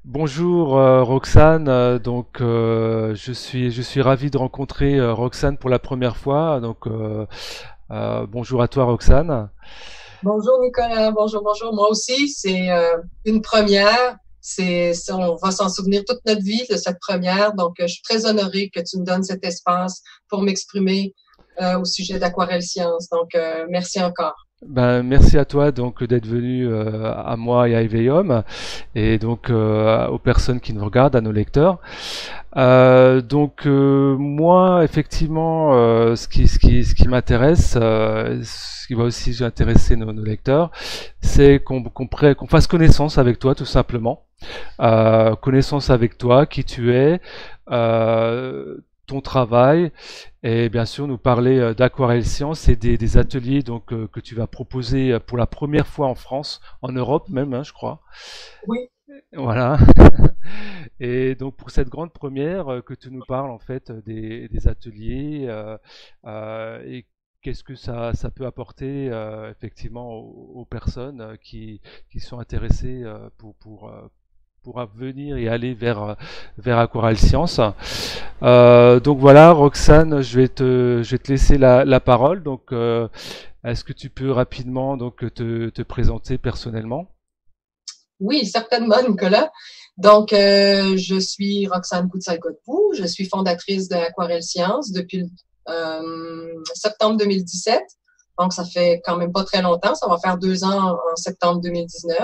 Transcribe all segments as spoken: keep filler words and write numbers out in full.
Bonjour euh, Roxane, Euh, donc euh, je suis je suis ravi de rencontrer euh, Roxane pour la première fois. Donc euh, euh, bonjour à toi Roxane. Bonjour Nicolas, bonjour, bonjour. Moi aussi, c'est euh, une première. C'est, c'est- on va s'en souvenir toute notre vie de cette première. Donc, euh, je suis très honorée que tu me donnes cet espace pour m'exprimer euh, au sujet d'Aquarelle Science. Donc, euh, merci encore. Ben, merci à toi donc d'être venu euh, à moi et à Eveillum et donc euh, aux personnes qui nous regardent, à nos lecteurs. Euh, donc euh, moi effectivement euh, ce qui ce qui ce qui m'intéresse, euh, ce qui va aussi intéresser nos, nos lecteurs, c'est qu'on qu'on pré- qu'on fasse connaissance avec toi tout simplement. Euh, connaissance avec toi, qui tu es, euh, ton travail, et bien sûr nous parler euh, d'aquarelle science et des, des ateliers donc euh, que tu vas proposer euh, pour la première fois en France, en Europe même, hein, je crois. Oui. Voilà. Et donc pour cette grande première, euh, que tu nous parles en fait euh, des, des ateliers euh, euh, et qu'est-ce que ça, ça peut apporter euh, effectivement aux, aux personnes euh, qui, qui sont intéressées euh, pour, pour, euh, pour venir et aller vers, euh, vers Aquarelle Science. Euh, donc voilà, Roxane, je vais te, je vais te laisser la, la parole. Donc, euh, est-ce que tu peux rapidement donc te, te présenter personnellement? Oui, certainement, Nicolas. Donc, euh, je suis Roxane Coutsal-Godbout. Je suis fondatrice de Aquarelle Science depuis euh, septembre deux mille dix-sept. Donc, ça fait quand même pas très longtemps. Ça va faire deux ans en septembre deux mille dix-neuf.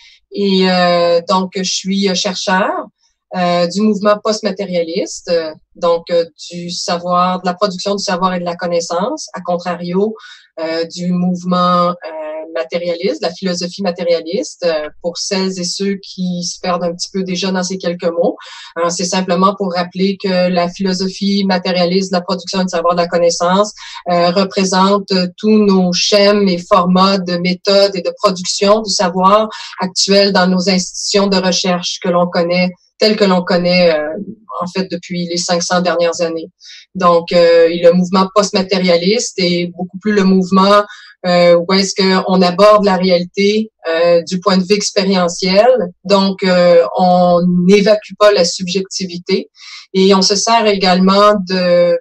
Et euh, donc, je suis chercheur euh, du mouvement post-matérialiste, euh, donc euh, du savoir, de la production du savoir et de la connaissance, à contrario euh, du mouvement euh, matérialiste, la philosophie matérialiste, euh, pour celles et ceux qui se perdent un petit peu déjà dans ces quelques mots. Alors, c'est simplement pour rappeler que la philosophie matérialiste, la production du savoir, de la connaissance, euh, représente tous nos schèmes et formats de méthodes et de production du savoir actuel dans nos institutions de recherche que l'on connaît, telles que l'on connaît euh, en fait depuis les cinq cents dernières années. Donc, euh, le mouvement post-matérialiste est beaucoup plus le mouvement euh, où est-ce qu'on aborde la réalité euh, du point de vue expérientiel. Donc, euh, on n'évacue pas la subjectivité et on se sert également de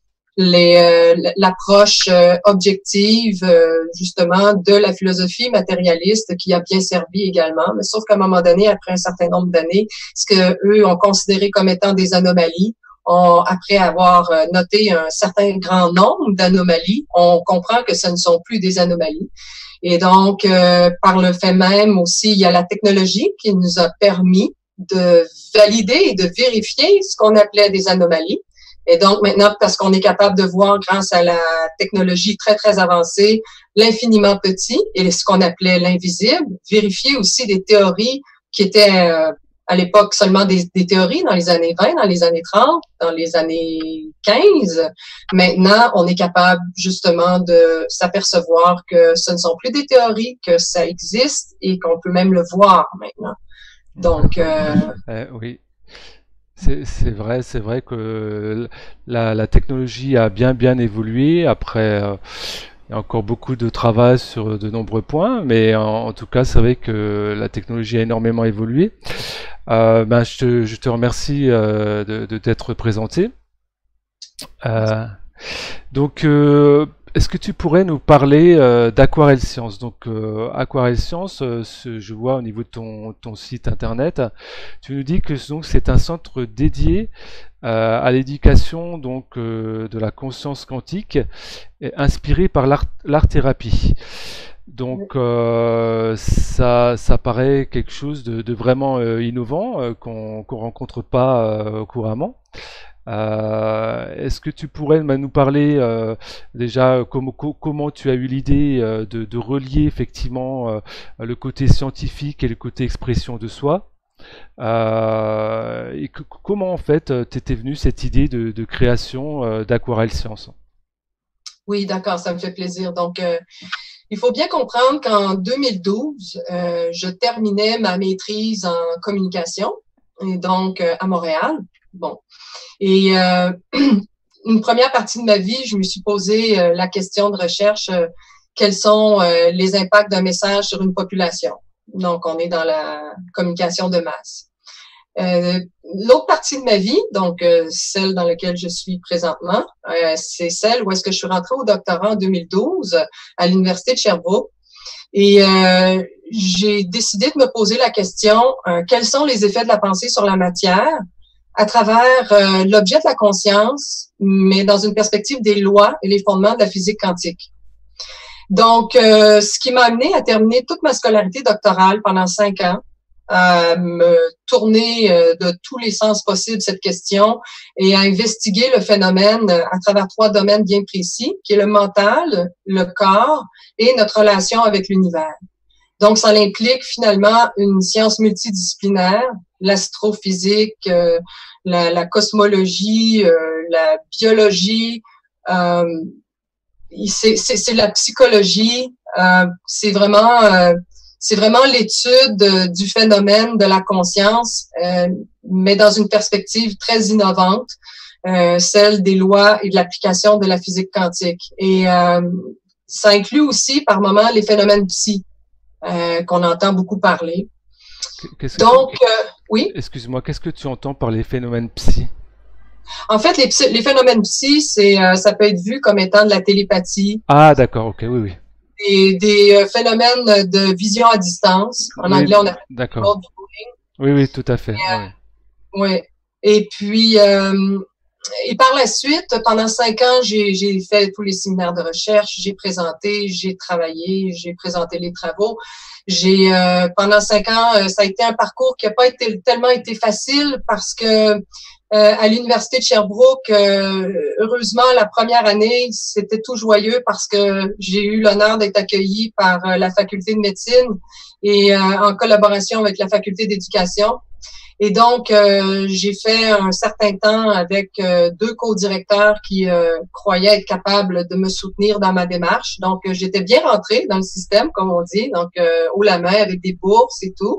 les, euh, l'approche euh, objective euh, justement de la philosophie matérialiste qui a bien servi également, mais sauf qu'à un moment donné, après un certain nombre d'années, ce que eux ont considéré comme étant des anomalies, on, après avoir euh, noté un certain grand nombre d'anomalies, on comprend que ce ne sont plus des anomalies. Et donc, euh, par le fait même aussi, il y a la technologie qui nous a permis de valider et de vérifier ce qu'on appelait des anomalies. Et donc maintenant, parce qu'on est capable de voir grâce à la technologie très, très avancée, l'infiniment petit et ce qu'on appelait l'invisible, vérifier aussi des théories qui étaient euh, à l'époque seulement des, des théories dans les années vingt, dans les années trente, dans les années quinze. Maintenant, on est capable justement de s'apercevoir que ce ne sont plus des théories, que ça existe et qu'on peut même le voir maintenant. Donc, euh, Euh, oui, c'est c'est vrai, c'est vrai que la, la technologie a bien bien évolué. Après, euh, il y a encore beaucoup de travail sur de nombreux points, mais en, en tout cas, c'est vrai que la technologie a énormément évolué. Euh, ben, je te, je te remercie euh, de, de t'être présenté. Euh, donc, euh, est-ce que tu pourrais nous parler euh, d'Aquarelle Science? Donc, euh, Aquarelle Science, euh, ce- je vois au niveau de ton, ton site internet, tu nous dis que donc c'est un centre dédié euh, à l'éducation donc euh, de la conscience quantique, et inspiré par l'art l'art thérapie. Donc, euh, ça, ça paraît quelque chose de, de vraiment euh, innovant euh, qu'on qu'on rencontre pas euh, couramment. Euh, est-ce que tu pourrais bah, nous parler euh, déjà euh, comment, co- comment tu as eu l'idée euh, de, de relier effectivement euh, le côté scientifique et le côté expression de soi? Euh, et que- comment en fait euh, t'étais venue cette idée de, de création euh, d'Aquarelle Science? oui, d'accord, ça me fait plaisir. Donc, euh, il faut bien comprendre qu'en deux mille douze, euh, je terminais ma maîtrise en communication, et donc euh, à Montréal. Bon. Et euh, une première partie de ma vie, je me suis posé euh, la question de recherche, euh, quels sont euh, les impacts d'un message sur une population. Donc, on est dans la communication de masse. Euh, L'autre partie de ma vie, donc euh, celle dans laquelle je suis présentement, euh, c'est celle où est-ce que je suis rentrée au doctorat en deux mille douze à l'Université de Sherbrooke. Et euh, j'ai décidé de me poser la question, euh, quels sont les effets de la pensée sur la matière à travers euh, l'objet de la conscience, mais dans une perspective des lois et les fondements de la physique quantique. Donc, euh, ce qui m'a amené à terminer toute ma scolarité doctorale pendant cinq ans, à me tourner euh, de tous les sens possibles cette question et à investiguer le phénomène à travers trois domaines bien précis, qui est le mental, le corps et notre relation avec l'univers. Donc, ça implique finalement une science multidisciplinaire, l'astrophysique, euh, la, la cosmologie, euh, la biologie, euh, c'est, c'est, c'est la psychologie, euh, c'est vraiment... Euh, C'est vraiment l'étude du phénomène de la conscience, euh, mais dans une perspective très innovante, euh, celle des lois et de l'application de la physique quantique. Et euh, ça inclut aussi par moments les phénomènes psy, euh, qu'on entend beaucoup parler. Qu'est-ce que Donc, tu... euh, oui. Excuse-moi, qu'est-ce que tu entends par les phénomènes psy? En fait, les, psy, les phénomènes psy, c'est, euh, ça peut être vu comme étant de la télépathie. Ah, d'accord, ok, oui, oui. Des, des phénomènes de vision à distance. En Oui, anglais, on appelle ça d'accord. Oui, oui, tout à fait. euh, Oui. ouais. Et puis, euh, et par la suite, pendant cinq ans, j'ai, j'ai fait tous les séminaires de recherche, j'ai présenté, j'ai travaillé, j'ai présenté les travaux. J'ai euh, pendant cinq ans, ça a été un parcours qui n'a pas été tellement été facile parce que Euh, à l'Université de Sherbrooke, euh, heureusement, la première année, c'était tout joyeux parce que j'ai eu l'honneur d'être accueillie par euh, la faculté de médecine et euh, en collaboration avec la faculté d'éducation. Et donc, euh, j'ai fait un certain temps avec euh, deux co-directeurs qui euh, croyaient être capables de me soutenir dans ma démarche. Donc, euh, j'étais bien rentrée dans le système, comme on dit, donc euh, haut la main avec des bourses et tout.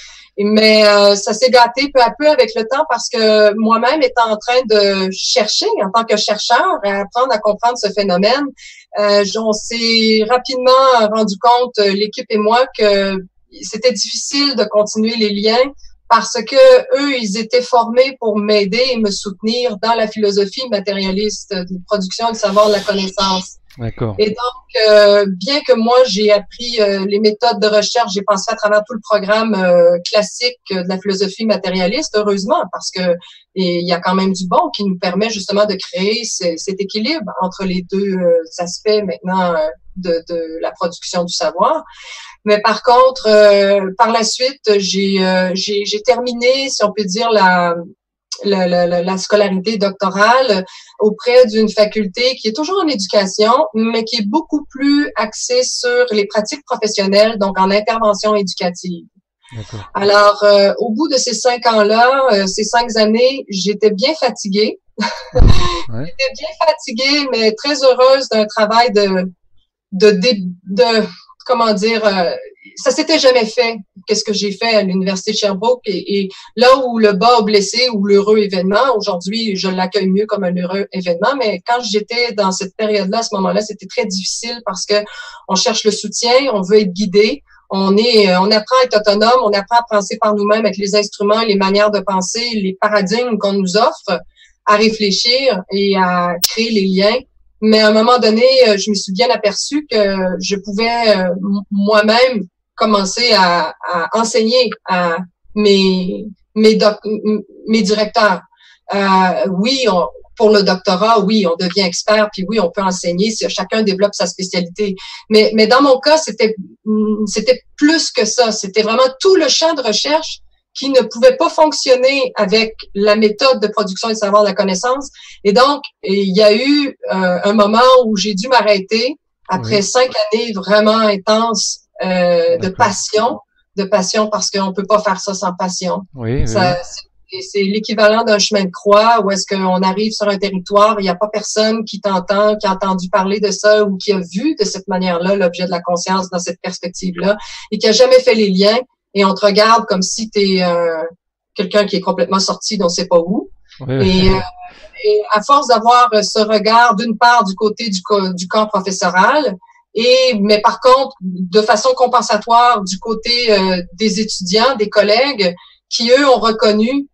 Mais euh, ça s'est gâté peu à peu avec le temps parce que moi-même étant en train de chercher en tant que chercheur à apprendre à comprendre ce phénomène, euh, on s'est rapidement rendu compte, l'équipe et moi, que c'était difficile de continuer les liens parce que eux, ils étaient formés pour m'aider et me soutenir dans la philosophie matérialiste de production et de savoir de la connaissance. D'accord. Et donc, euh, bien que moi, j'ai appris euh, les méthodes de recherche, j'ai passé à travers tout le programme euh, classique de la philosophie matérialiste, heureusement, parce que il y a quand même du bon qui nous permet justement de créer ce, cet équilibre entre les deux euh, aspects maintenant euh, de, de la production du savoir. Mais par contre, euh, par la suite, j'ai, euh, j'ai, j'ai terminé, si on peut dire, la La, la, la scolarité doctorale auprès d'une faculté qui est toujours en éducation, mais qui est beaucoup plus axée sur les pratiques professionnelles, donc en intervention éducative. D'accord. Alors, euh, au bout de ces cinq ans-là, euh, ces cinq années, j'étais bien fatiguée. Ouais. J'étais bien fatiguée, mais très heureuse d'un travail de, de, de, de comment dire, euh, ça s'était jamais fait. Qu'est-ce que j'ai fait à l'Université de Sherbrooke et, et là où le bas a blessé ou l'heureux événement, aujourd'hui, je l'accueille mieux comme un heureux événement, mais quand j'étais dans cette période-là, à ce moment-là, c'était très difficile parce que on cherche le soutien, on veut être guidé, on est, on apprend à être autonome, on apprend à penser par nous-mêmes avec les instruments, les manières de penser, les paradigmes qu'on nous offre, à réfléchir et à créer les liens. Mais à un moment donné, je me suis bien aperçue que je pouvais moi-même commencer à, à enseigner à mes mes, doc, mes directeurs. Euh, oui, on, pour le doctorat, oui, on devient expert, puis oui, on peut enseigner si chacun développe sa spécialité. Mais mais dans mon cas, c'était c'était plus que ça. C'était vraiment tout le champ de recherche qui ne pouvait pas fonctionner avec la méthode de production et de savoir de la connaissance. Et donc, il y a eu euh, un moment où j'ai dû m'arrêter après oui. cinq années vraiment intenses euh, de passion, de passion parce qu'on peut pas faire ça sans passion. Oui, ça, oui. C'est, c'est l'équivalent d'un chemin de croix où est-ce qu'on arrive sur un territoire, il n'y a pas personne qui t'entend, qui a entendu parler de ça ou qui a vu de cette manière-là l'objet de la conscience dans cette perspective-là et qui a jamais fait les liens. Et on te regarde comme si tu es euh, quelqu'un qui est complètement sorti d'on sait pas où. Oui, et, oui. Euh, et à force d'avoir ce regard, d'une part, du côté du, du camp professoral, et mais par contre, de façon compensatoire, du côté euh, des étudiants, des collègues, qui, eux, ont reconnu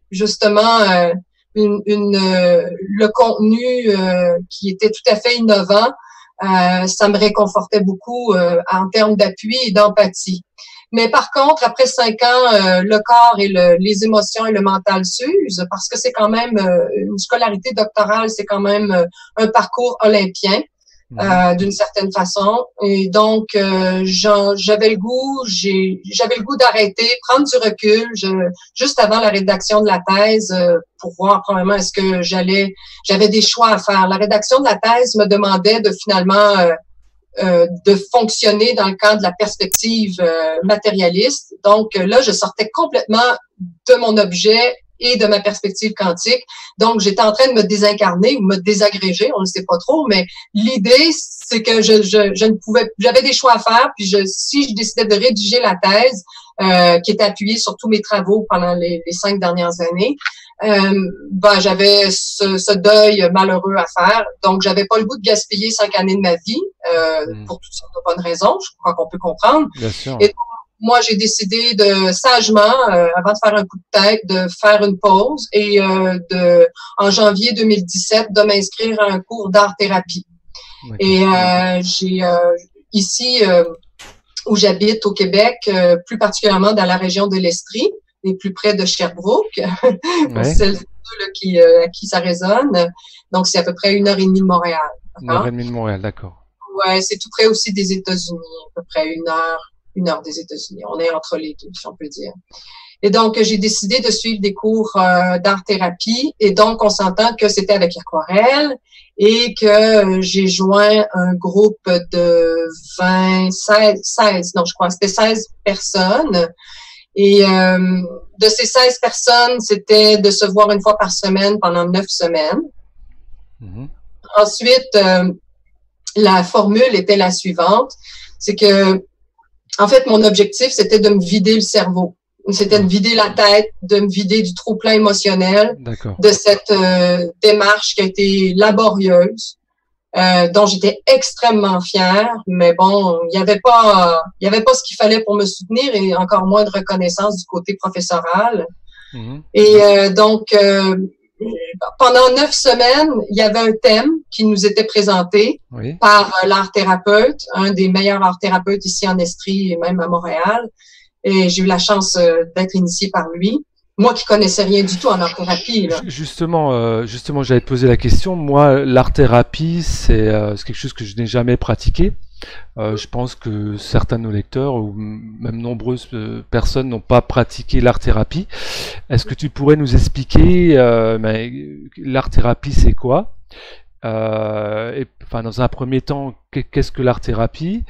justement euh, une, une euh, le contenu euh, qui était tout à fait innovant, euh, ça me réconfortait beaucoup euh, en termes d'appui et d'empathie. Mais par contre, après cinq ans, euh, le corps et le, les émotions et le mental s'usent parce que c'est quand même euh, une scolarité doctorale, c'est quand même euh, un parcours olympien. Euh, d'une certaine façon. Et donc, euh, j'avais le goût, j'ai, j'avais le goût d'arrêter, prendre du recul, je, juste avant la rédaction de la thèse, euh, pour voir probablement est-ce que j'allais, j'avais des choix à faire. La rédaction de la thèse me demandait de finalement euh, euh, de fonctionner dans le cadre de la perspective euh, matérialiste. Donc là, je sortais complètement de mon objet et de ma perspective quantique. Donc, j'étais en train de me désincarner ou me désagréger, on ne sait pas trop, mais l'idée, c'est que je, je, je ne pouvais, j'avais des choix à faire, puis je, si je décidais de rédiger la thèse, euh, qui était appuyée sur tous mes travaux pendant les, les cinq dernières années, euh, ben, j'avais ce, ce deuil malheureux à faire. Donc, j'avais pas le goût de gaspiller cinq années de ma vie, euh, mmh. pour toutes sortes de bonnes raisons, je crois qu'on peut comprendre. Bien sûr. Et moi, j'ai décidé de sagement, euh, avant de faire un coup de tête, de faire une pause et euh, de, en janvier deux mille dix-sept, de m'inscrire à un cours d'art-thérapie. Et euh, j'ai euh, ici euh, où j'habite au Québec, euh, plus particulièrement dans la région de l'Estrie, et plus près de Sherbrooke, pour ouais. celles là, qui, euh, à qui ça résonne. Donc, c'est à peu près une heure et demie de Montréal. Une heure et demie de Montréal, d'accord. Ouais, c'est tout près aussi des États-Unis, à peu près une heure. une heure des États-Unis. On est entre les deux, si on peut dire. Et donc, j'ai décidé de suivre des cours euh, d'art-thérapie. Et donc, on s'entend que c'était avec l'aquarelle et que j'ai joint un groupe de vingt, seize, seize, non, je crois, c'était seize personnes. Et euh, de ces seize personnes, c'était de se voir une fois par semaine pendant neuf semaines. Mm-hmm. Ensuite, euh, la formule était la suivante. C'est que en fait, mon objectif, c'était de me vider le cerveau. C'était de me vider la tête, de me vider du trop-plein émotionnel, de cette euh, démarche qui a été laborieuse, euh, dont j'étais extrêmement fière. Mais bon, il n'y avait pas, il y avait pas ce qu'il fallait pour me soutenir et encore moins de reconnaissance du côté professoral. Mm-hmm. Et euh, donc, euh, pendant neuf semaines, il y avait un thème qui nous était présenté oui. par l'art-thérapeute, un des meilleurs art-thérapeutes ici en Estrie et même à Montréal. Et j'ai eu la chance d'être initiée par lui. Moi qui connaissais rien du tout en art-thérapie. Là. Justement, euh, justement, j'allais te poser la question. Moi, l'art-thérapie, c'est euh, quelque chose que je n'ai jamais pratiqué. Euh, je pense que certains de nos lecteurs ou même nombreuses euh, personnes n'ont pas pratiqué l'art-thérapie. Est-ce que tu pourrais nous expliquer euh, l'art-thérapie, c'est quoi euh, et, enfin, dans un premier temps, qu'est-ce que l'art-thérapie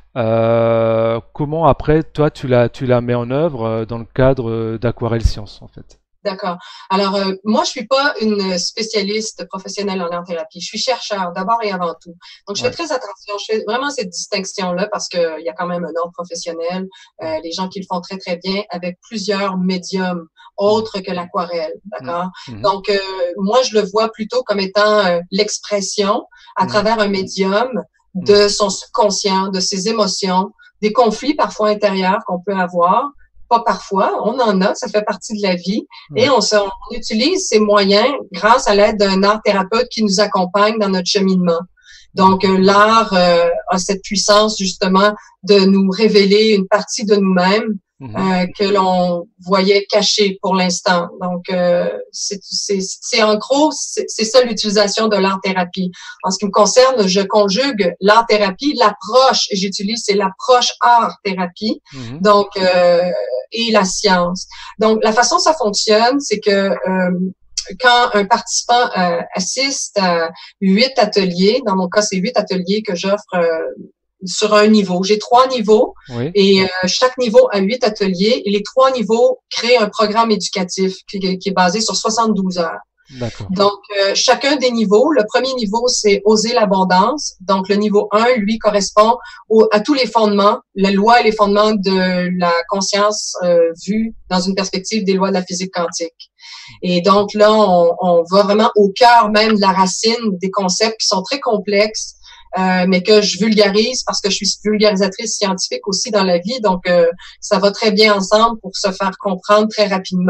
euh, Comment après, toi, tu la, tu la mets en œuvre dans le cadre d'Aquarelle Science, en fait? D'accord. Alors, euh, moi, je suis pas une spécialiste professionnelle en art-thérapie. Je suis chercheur, d'abord et avant tout. Donc, je ouais. fais très attention. Je fais vraiment cette distinction-là parce qu'il y a quand même un ordre professionnel. Euh, les gens qui le font très, très bien avec plusieurs médiums autres que l'aquarelle. D'accord? Mm-hmm. Donc, euh, moi, je le vois plutôt comme étant euh, l'expression à mm-hmm. travers un médium de son subconscient, de ses émotions, des conflits parfois intérieurs qu'on peut avoir. Pas parfois, on en a, ça fait partie de la vie. Ouais. Et on, se, on utilise ces moyens grâce à l'aide d'un art-thérapeute qui nous accompagne dans notre cheminement. Donc, euh, l'art euh, a cette puissance justement de nous révéler une partie de nous-mêmes mmh. euh, que l'on voyait cachée pour l'instant. Donc, euh, c'est, c'est, c'est en gros, c'est, c'est ça l'utilisation de l'art-thérapie. En ce qui me concerne, je conjugue l'art-thérapie, l'approche, j'utilise, c'est l'approche art-thérapie, mmh. donc euh, et la science. Donc, la façon dont ça fonctionne, c'est que euh, quand un participant euh, assiste à huit ateliers, dans mon cas, c'est huit ateliers que j'offre euh, sur un niveau. J'ai trois niveaux oui. et euh, chaque niveau a huit ateliers et les trois niveaux créent un programme éducatif qui, qui est basé sur soixante-douze heures. D'accord. Donc, euh, chacun des niveaux, le premier niveau, c'est oser l'abondance. Donc, le niveau un, lui, correspond au, à tous les fondements, la loi et les fondements de la conscience euh, vue dans une perspective des lois de la physique quantique. Et donc, là, on, on va vraiment au cœur même de la racine des concepts qui sont très complexes, euh, mais que je vulgarise parce que je suis vulgarisatrice scientifique aussi dans la vie. Donc, euh, ça va très bien ensemble pour se faire comprendre très rapidement.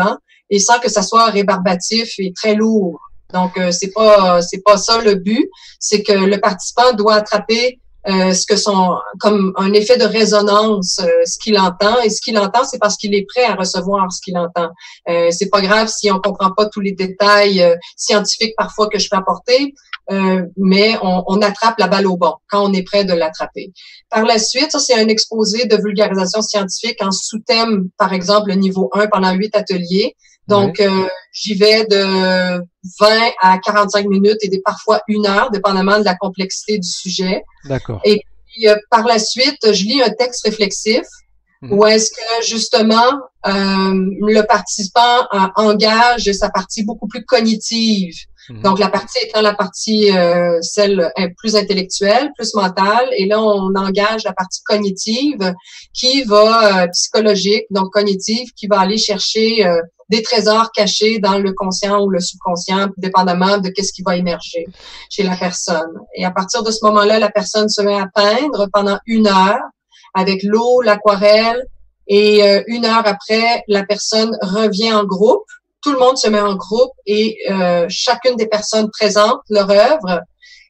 et sans que ça soit rébarbatif et très lourd. Donc, euh, c'est pas c'est pas ça le but. C'est que le participant doit attraper euh, ce que son comme un effet de résonance, euh, ce qu'il entend. Et ce qu'il entend, c'est parce qu'il est prêt à recevoir ce qu'il entend. Euh, c'est pas grave si on comprend pas tous les détails euh, scientifiques parfois que je peux apporter, euh, mais on, on attrape la balle au bon quand on est prêt de l'attraper. Par la suite, ça c'est un exposé de vulgarisation scientifique en sous-thème, par exemple le niveau un pendant huit ateliers. Donc, euh, j'y vais de vingt à quarante-cinq minutes et des, parfois une heure, dépendamment de la complexité du sujet. D'accord. Et puis, euh, par la suite, je lis un texte réflexif mmh. où est-ce que, justement, euh, le participant euh, engage sa partie beaucoup plus cognitive. Mmh. Donc, la partie étant la partie, euh, celle plus intellectuelle, plus mentale. Et là, on engage la partie cognitive qui va, euh, psychologique, donc cognitive, qui va aller chercher euh, des trésors cachés dans le conscient ou le subconscient, dépendamment de qu'est-ce qui va émerger chez la personne. Et à partir de ce moment-là, la personne se met à peindre pendant une heure avec l'eau, l'aquarelle, et euh, une heure après, la personne revient en groupe. Tout le monde se met en groupe et euh, chacune des personnes présente leur œuvre.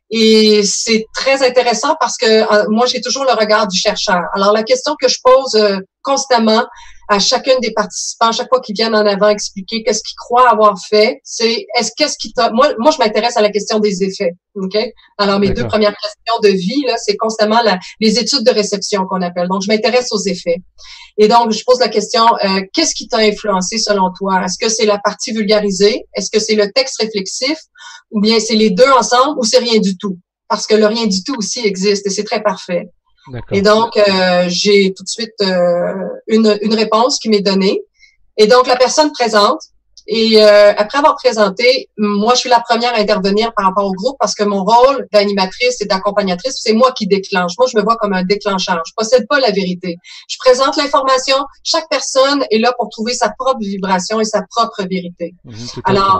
Et c'est très intéressant parce que euh, moi, j'ai toujours le regard du chercheur. Alors, la question que je pose euh, constamment à chacune des participants, chaque fois qu'ils viennent en avant expliquer qu'est-ce qu'ils croient avoir fait, c'est est-ce qu'est-ce qui t'a... Moi, moi, je m'intéresse à la question des effets. Ok. Alors, mes deux premières questions de vie, là, c'est constamment la, les études de réception qu'on appelle. Donc, je m'intéresse aux effets. Et donc, je pose la question, euh, qu'est-ce qui t'a influencé selon toi? Est-ce que c'est la partie vulgarisée? Est-ce que c'est le texte réflexif? Ou bien c'est les deux ensemble ou c'est rien du tout? Parce que le rien du tout aussi existe et c'est très parfait. Et donc, euh, j'ai tout de suite euh, une, une réponse qui m'est donnée. Et donc, la personne présente. Et euh, après avoir présenté, moi, je suis la première à intervenir par rapport au groupe parce que mon rôle d'animatrice et d'accompagnatrice, c'est moi qui déclenche. Moi, je me vois comme un déclencheur. Je possède pas la vérité. Je présente l'information. Chaque personne est là pour trouver sa propre vibration et sa propre vérité. Mmh, alors,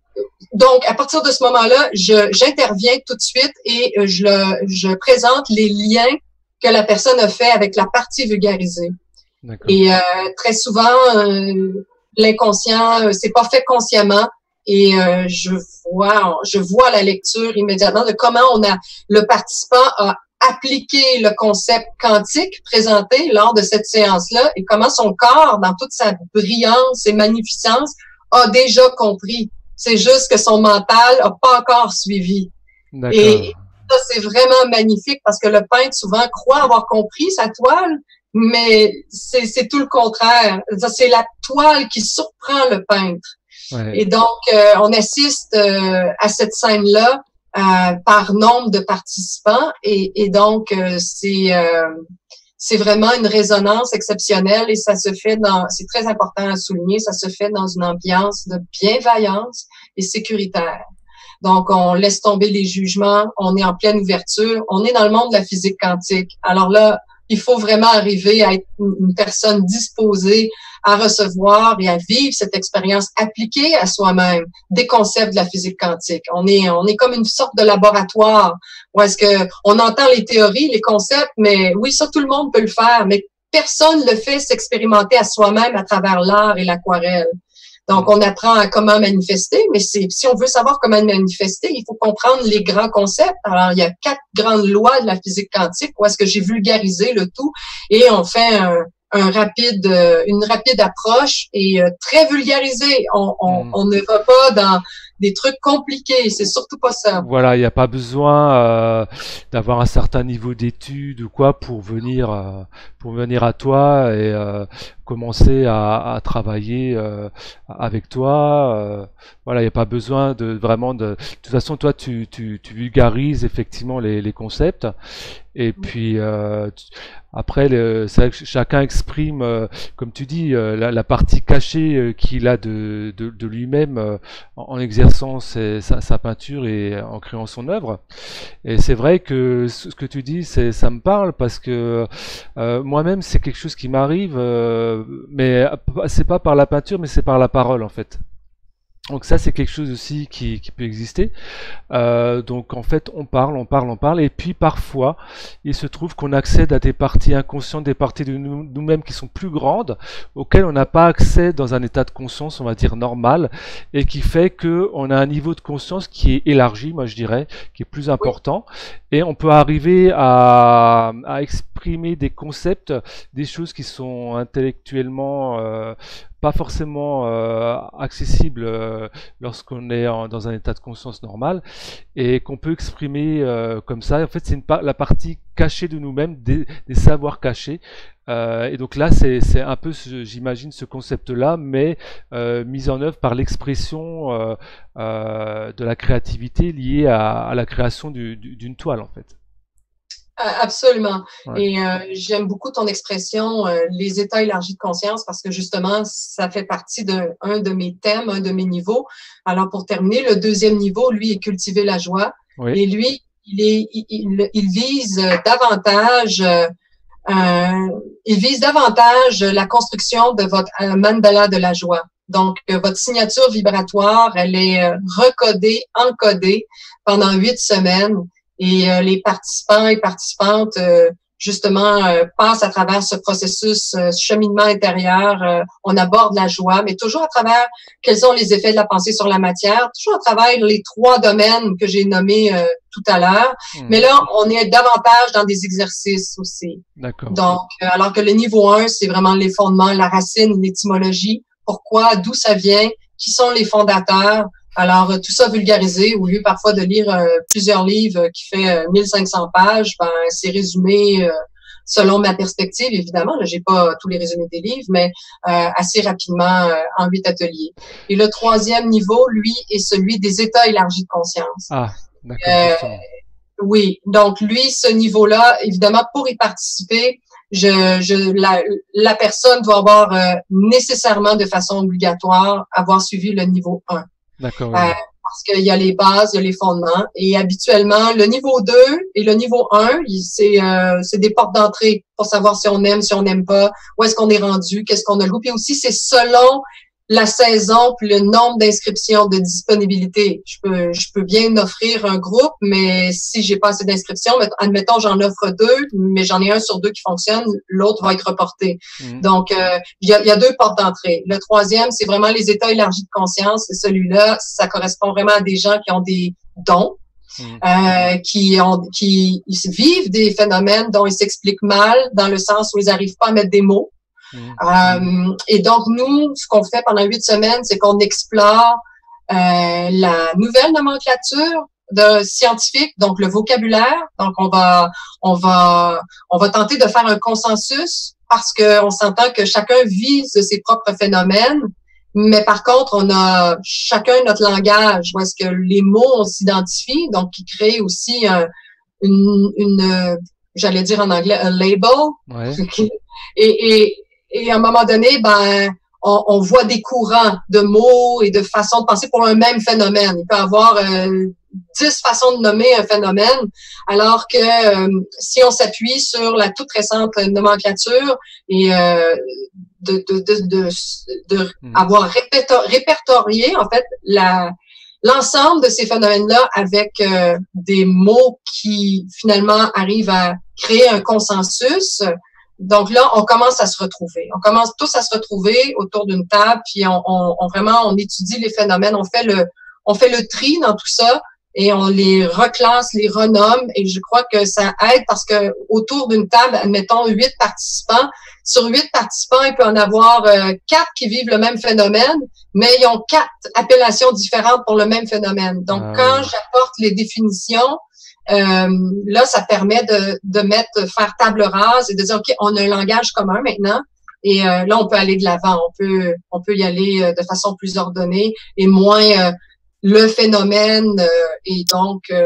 donc, à partir de ce moment-là, je, j'interviens tout de suite et je, le, je présente les liens que la personne a fait avec la partie vulgarisée. Et euh, très souvent, euh, l'inconscient, euh, c'est pas fait consciemment. Et euh, je vois, je vois la lecture immédiatement de comment on a le participant a appliqué le concept quantique présenté lors de cette séance-là et comment son corps, dans toute sa brillance et magnificence, a déjà compris. C'est juste que son mental a pas encore suivi. Et ça, c'est vraiment magnifique parce que le peintre souvent croit avoir compris sa toile, mais c'est, c'est tout le contraire. C'est la toile qui surprend le peintre. Ouais. Et donc, euh, on assiste euh, à cette scène-là euh, par nombre de participants et, et donc, euh, c'est... Euh, c'est vraiment une résonance exceptionnelle et ça se fait dans, c'est très important à souligner, ça se fait dans une ambiance de bienveillance et sécuritaire. Donc, on laisse tomber les jugements, on est en pleine ouverture, on est dans le monde de la physique quantique. Alors là, il faut vraiment arriver à être une personne disposée à recevoir et à vivre cette expérience appliquée à soi-même des concepts de la physique quantique. On est, on est comme une sorte de laboratoire où est-ce que on entend les théories, les concepts, mais oui, ça, tout le monde peut le faire, mais personne le fait s'expérimenter à soi-même à travers l'art et l'aquarelle. Donc, on apprend à comment manifester, mais c'est, si on veut savoir comment manifester, il faut comprendre les grands concepts. Alors, il y a quatre grandes lois de la physique quantique où est-ce que j'ai vulgarisé le tout et on fait un, un rapide, une rapide approche et très vulgarisée. On, on, mm. on ne va pas dans des trucs compliqués, c'est surtout pas ça. Voilà, il n'y a pas besoin euh, d'avoir un certain niveau d'études ou quoi pour venir euh, pour venir à toi et euh, commencer à, à travailler euh, avec toi. Euh, voilà, il n'y a pas besoin de vraiment de. De toute façon, toi, tu tu, tu vulgarises effectivement les, les concepts. Et puis euh, tu, après, le, c'est vrai que chacun exprime, euh, comme tu dis, euh, la, la partie cachée euh, qu'il a de, de, de lui-même euh, en, en exerçant ses, sa, sa peinture et en créant son œuvre. Et c'est vrai que ce que tu dis, c'est, ça me parle parce que euh, moi-même, c'est quelque chose qui m'arrive, euh, mais c'est pas par la peinture, mais c'est par la parole en fait. Donc ça, c'est quelque chose aussi qui, qui peut exister. Euh, donc en fait, on parle, on parle, on parle, et puis parfois, il se trouve qu'on accède à des parties inconscientes, des parties de nous- nous-mêmes qui sont plus grandes, auxquelles on n'a pas accès dans un état de conscience, on va dire normal, et qui fait que on a un niveau de conscience qui est élargi, moi je dirais, qui est plus Oui. important, et on peut arriver à, à exprimer des concepts, des choses qui sont intellectuellement euh, pas forcément euh, accessibles euh, lorsqu'on est en- dans un état de conscience normal et qu'on peut exprimer euh, comme ça. En fait, c'est une par- la partie cachée de nous-mêmes, des, des savoirs cachés. Euh, et donc là, c'est c'est un peu, ce- j'imagine, ce concept-là, mais euh, mis en œuvre par l'expression euh, euh, de la créativité liée à, à la création du- du- d'une toile, en fait. A- Absolument. Ouais. Et euh, j'aime beaucoup ton expression, euh, les états élargis de conscience, parce que justement, ça fait partie de un de mes thèmes, un de mes niveaux. Alors, pour terminer, le deuxième niveau, lui, est cultiver la joie. Oui. Et lui, il est, il, il- il vise euh, davantage, euh, euh, il vise davantage la construction de votre euh, mandala de la joie. Donc, euh, votre signature vibratoire, elle est euh, recodée, encodée pendant huit semaines. Et euh, les participants et participantes, euh, justement, euh, passent à travers ce processus, euh, ce cheminement intérieur. Euh, on aborde la joie, mais toujours à travers quels sont les effets de la pensée sur la matière, toujours à travers les trois domaines que j'ai nommés euh, tout à l'heure. Mais Mhm. là, on est davantage dans des exercices aussi. D'accord. Donc, euh, alors que le niveau un, c'est vraiment les fondements, la racine, l'étymologie, pourquoi, d'où ça vient, qui sont les fondateurs. Alors, euh, tout ça vulgarisé, au lieu parfois de lire euh, plusieurs livres qui fait euh, mille cinq cents pages, ben, c'est résumé euh, selon ma perspective, évidemment. Là, j'ai pas tous les résumés des livres, mais euh, assez rapidement euh, en huit ateliers. Et le troisième niveau, lui, est celui des états élargis de conscience. Ah, d'accord, Euh, justement. oui, donc lui, ce niveau-là, évidemment, pour y participer, je, je, la, la personne doit avoir euh, nécessairement de façon obligatoire avoir suivi le niveau un. D'accord, oui, Euh, oui. parce qu'il y a les bases, il y a les fondements. Et habituellement, le niveau deux et le niveau un, il- c'est euh, c'est des portes d'entrée pour savoir si on aime, si on n'aime pas, où est-ce qu'on est rendu, qu'est-ce qu'on a le goût. Puis aussi, c'est selon la saison puis le nombre d'inscriptions de disponibilité. Je peux je peux bien offrir un groupe, mais si j'ai pas assez d'inscriptions, met- admettons j'en offre deux, mais j'en ai un sur deux qui fonctionne, l'autre va être reporté. Mhm. Donc euh, il y a, il y a deux portes d'entrée. Le troisième, c'est vraiment les états élargis de conscience. Et celui-là, ça correspond vraiment à des gens qui ont des dons, Mhm. euh, qui ont qui ils vivent des phénomènes dont ils s'expliquent mal, dans le sens où ils n'arrivent pas à mettre des mots. Mhm. Euh, et donc, nous, ce qu'on fait pendant huit semaines, c'est qu'on explore euh, la nouvelle nomenclature de scientifique, donc le vocabulaire. Donc, on va, on va, on va tenter de faire un consensus parce que on s'entend que chacun vise de ses propres phénomènes. Mais par contre, on a chacun notre langage, où est-ce que les mots, on s'identifie, donc qui crée aussi un, une, une, j'allais dire en anglais, un label. Ouais. Et, et, et à un moment donné, ben, on, on voit des courants de mots et de façons de penser pour un même phénomène. Il peut y avoir euh, dix façons de nommer un phénomène, alors que euh, si on s'appuie sur la toute récente nomenclature et euh, de, de, de, de, de Mhm. avoir répertor- répertorié en fait la l'ensemble de ces phénomènes-là avec euh, des mots qui finalement arrivent à créer un consensus. Donc là, on commence à se retrouver. On commence tous à se retrouver autour d'une table, puis on, on, on vraiment on étudie les phénomènes, on fait le on fait le tri dans tout ça et on les reclasse, les renomme. Et je crois que ça aide parce que autour d'une table, admettons huit participants, sur huit participants, il peut en avoir euh, quatre qui vivent le même phénomène, mais ils ont quatre appellations différentes pour le même phénomène. Donc, Ah quand oui. j'apporte les définitions, euh, là, ça permet de, de mettre, faire table rase et de dire, OK, on a un langage commun maintenant. Et euh, là, on peut aller de l'avant. On peut, on peut y aller euh, de façon plus ordonnée et moins euh, le phénomène. Euh, et donc, euh,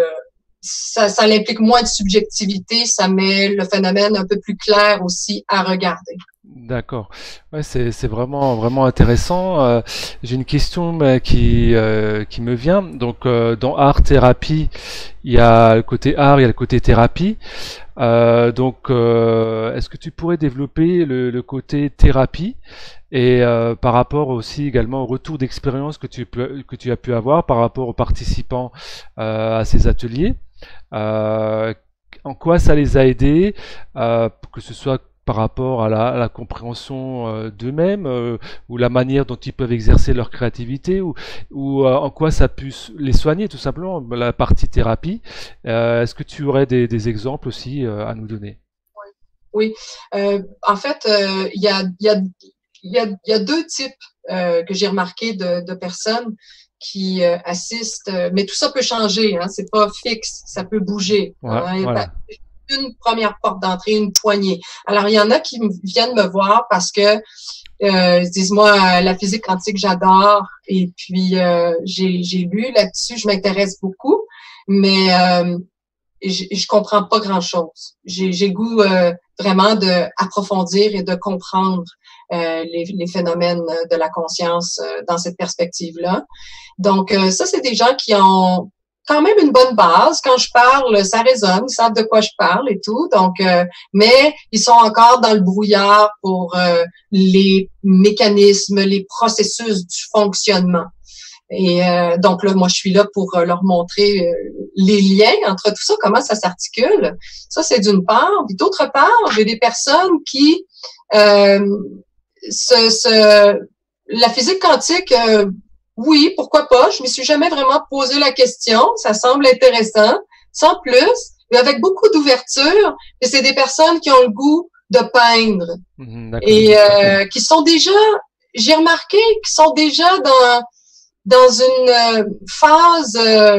ça, ça implique moins de subjectivité. Ça met le phénomène un peu plus clair aussi à regarder. D'accord. Ouais, c'est c'est vraiment vraiment intéressant. Euh, j'ai une question bah, qui euh, qui me vient. Donc euh, dans art thérapie, il y a le côté art, il y a le côté thérapie. Euh, donc euh, est-ce que tu pourrais développer le, le côté thérapie et euh, par rapport aussi également au retour d'expérience que tu peux- que tu as pu avoir par rapport aux participants euh, à ces ateliers? Euh, En quoi ça les a aidés, euh, que ce soit par rapport à la, à la compréhension euh, d'eux-mêmes, euh, ou la manière dont ils peuvent exercer leur créativité, ou, ou euh, en quoi ça a pu s- les soigner tout simplement, la partie thérapie. Euh, est-ce que tu aurais des, des exemples aussi euh, à nous donner? Oui. Euh, en fait, euh, il y a, il y a, il y a, il y a deux types euh, que j'ai remarqué de, de personnes qui euh, assistent, euh, mais tout ça peut changer, hein, c'est pas fixe, ça peut bouger. Ouais, Hein, il y a voilà. une première porte d'entrée, une poignée. Alors, il y en a qui viennent me voir parce que euh, ils disent, moi, la physique quantique, j'adore. Et puis, euh, j'ai, j'ai lu là-dessus, je m'intéresse beaucoup, mais euh, je, je comprends pas grand-chose. J'ai, j'ai goût euh, vraiment de approfondir et de comprendre euh, les, les phénomènes de la conscience euh, dans cette perspective-là. Donc, euh, ça, c'est des gens qui ont quand même une bonne base. Quand je parle, ça résonne, ils savent de quoi je parle et tout. Donc, euh, mais ils sont encore dans le brouillard pour euh, les mécanismes, les processus du fonctionnement. Et euh, donc là, moi, je suis là pour euh, leur montrer euh, les liens entre tout ça, comment ça s'articule. Ça, c'est d'une part. Puis d'autre part, j'ai des personnes qui euh, se, se, la physique quantique, euh, oui, pourquoi pas. Je me suis jamais vraiment posé la question. Ça semble intéressant, sans plus, mais avec beaucoup d'ouverture. Et c'est des personnes qui ont le goût de peindre Mhm, d'accord. et euh, qui sont déjà, j'ai remarqué, qui sont déjà dans dans une euh, phase euh,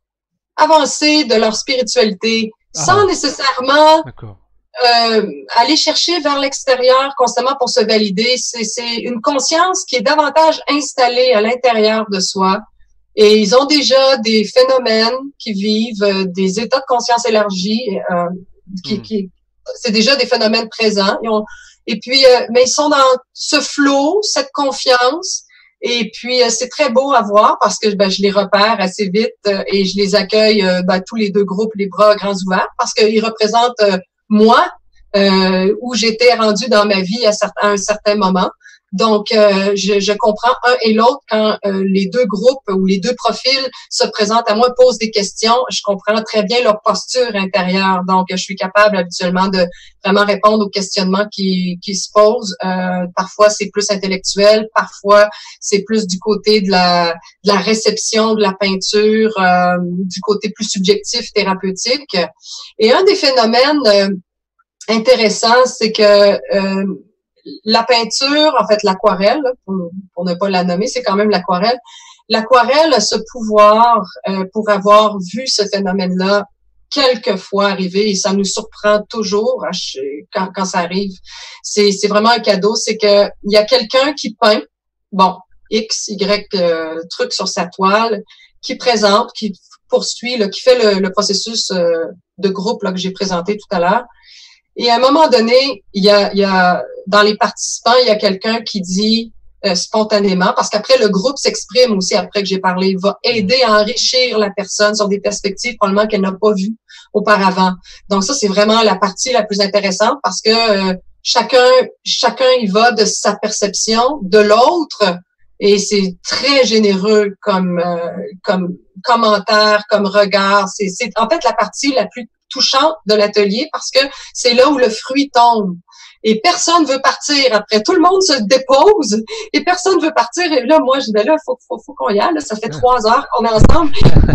avancée de leur spiritualité, sans Ah, nécessairement d'accord. euh, aller chercher vers l'extérieur constamment pour se valider. C'est, c'est une conscience qui est davantage installée à l'intérieur de soi. Et ils ont déjà des phénomènes qui vivent, euh, des états de conscience élargis, euh, qui, Hmm. qui, c'est déjà des phénomènes présents. Ils ont, et puis, euh, mais ils sont dans ce flot, cette confiance. Et puis, euh, c'est très beau à voir parce que ben, je les repère assez vite euh, et je les accueille euh, ben, tous les deux groupes, les bras grands ouverts, parce qu'ils représentent euh, moi, euh, où j'étais rendue dans ma vie à, à un certain moment. Donc, euh, je, je comprends un et l'autre quand euh, les deux groupes ou les deux profils se présentent à moi, posent des questions. Je comprends très bien leur posture intérieure. Donc, je suis capable habituellement de vraiment répondre aux questionnements qui, qui se posent. Euh, parfois, c'est plus intellectuel. Parfois, c'est plus du côté de la, de la réception de la peinture, euh, du côté plus subjectif, thérapeutique. Et un des phénomènes euh, intéressants, c'est que euh, la peinture, en fait, l'aquarelle, pour, pour ne pas la nommer, c'est quand même l'aquarelle. L'aquarelle a ce pouvoir euh, pour avoir vu ce phénomène-là quelquefois arriver et ça nous surprend toujours quand, quand ça arrive. C'est, c'est vraiment un cadeau. C'est que il y a quelqu'un qui peint, bon, X, Y euh, truc sur sa toile, qui présente, qui poursuit, là, qui fait le, le processus euh, de groupe là, que j'ai présenté tout à l'heure. Et à un moment donné, il y a, il y a dans les participants, il y a quelqu'un qui dit euh, spontanément, parce qu'après le groupe s'exprime aussi après que j'ai parlé, va aider à enrichir la personne sur des perspectives probablement qu'elle n'a pas vues auparavant. Donc ça, c'est vraiment la partie la plus intéressante parce que euh, chacun, chacun y va de sa perception de l'autre et c'est très généreux comme euh, comme commentaire, comme regard. C'est, c'est en fait la partie la plus touchante de l'atelier parce que c'est là où le fruit tombe. Et personne veut partir après. Tout le monde se dépose et personne veut partir. Et là, moi, je dis, ben là, faut, faut, faut qu'on y aille. Là. Ça fait trois heures qu'on est ensemble.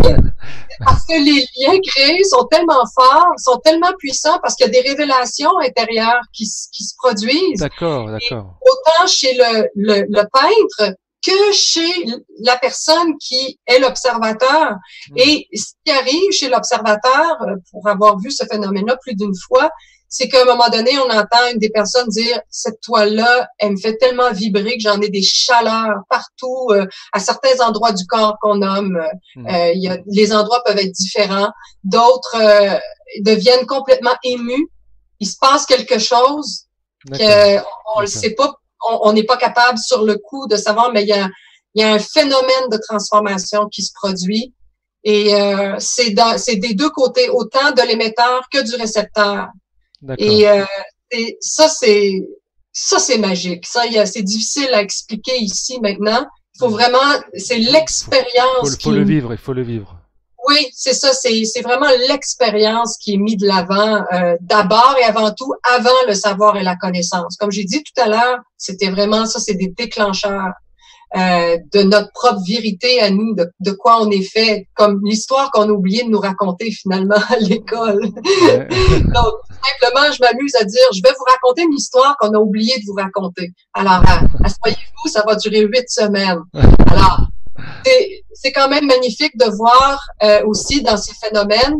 Parce que les liens créés sont tellement forts, sont tellement puissants parce qu'il y a des révélations intérieures qui, qui se produisent. D'accord, Et d'accord. autant chez le, le, le peintre que chez la personne qui est l'observateur. Hmm. Et ce qui arrive chez l'observateur, pour avoir vu ce phénomène-là plus d'une fois, c'est qu'à un moment donné, on entend une des personnes dire « Cette toile-là, elle me fait tellement vibrer que j'en ai des chaleurs partout, euh, à certains endroits du corps qu'on nomme. Hmm. Euh, il y a, les endroits peuvent être différents. D'autres euh, deviennent complètement émus. Il se passe quelque chose D'accord. que on le D'accord. sait pas, on n'est pas capable sur le coup de savoir, mais il y a, il y a un phénomène de transformation qui se produit. Et euh, c'est dans, c'est des deux côtés, autant de l'émetteur que du récepteur. D'accord. Et, euh, et ça, c'est ça, c'est magique. Ça, il y a, c'est difficile à expliquer ici maintenant. Il faut Hmm. vraiment, c'est Faut, faut, faut, l'expérience le- faut qui le est, vivre, il faut le vivre. oui, c'est ça, c'est c'est vraiment l'expérience qui est mise de l'avant, euh, d'abord et avant tout, avant le savoir et la connaissance. Comme j'ai dit tout à l'heure, c'était vraiment ça, c'est des déclencheurs. Euh, de notre propre vérité à nous, de, de quoi on est fait, comme l'histoire qu'on a oublié de nous raconter finalement à l'école. Ouais. Donc, simplement, je m'amuse à dire, je vais vous raconter une histoire qu'on a oublié de vous raconter. Alors, asseyez-vous, ça va durer huit semaines. Alors, c'est, c'est quand même magnifique de voir euh, aussi dans ces phénomènes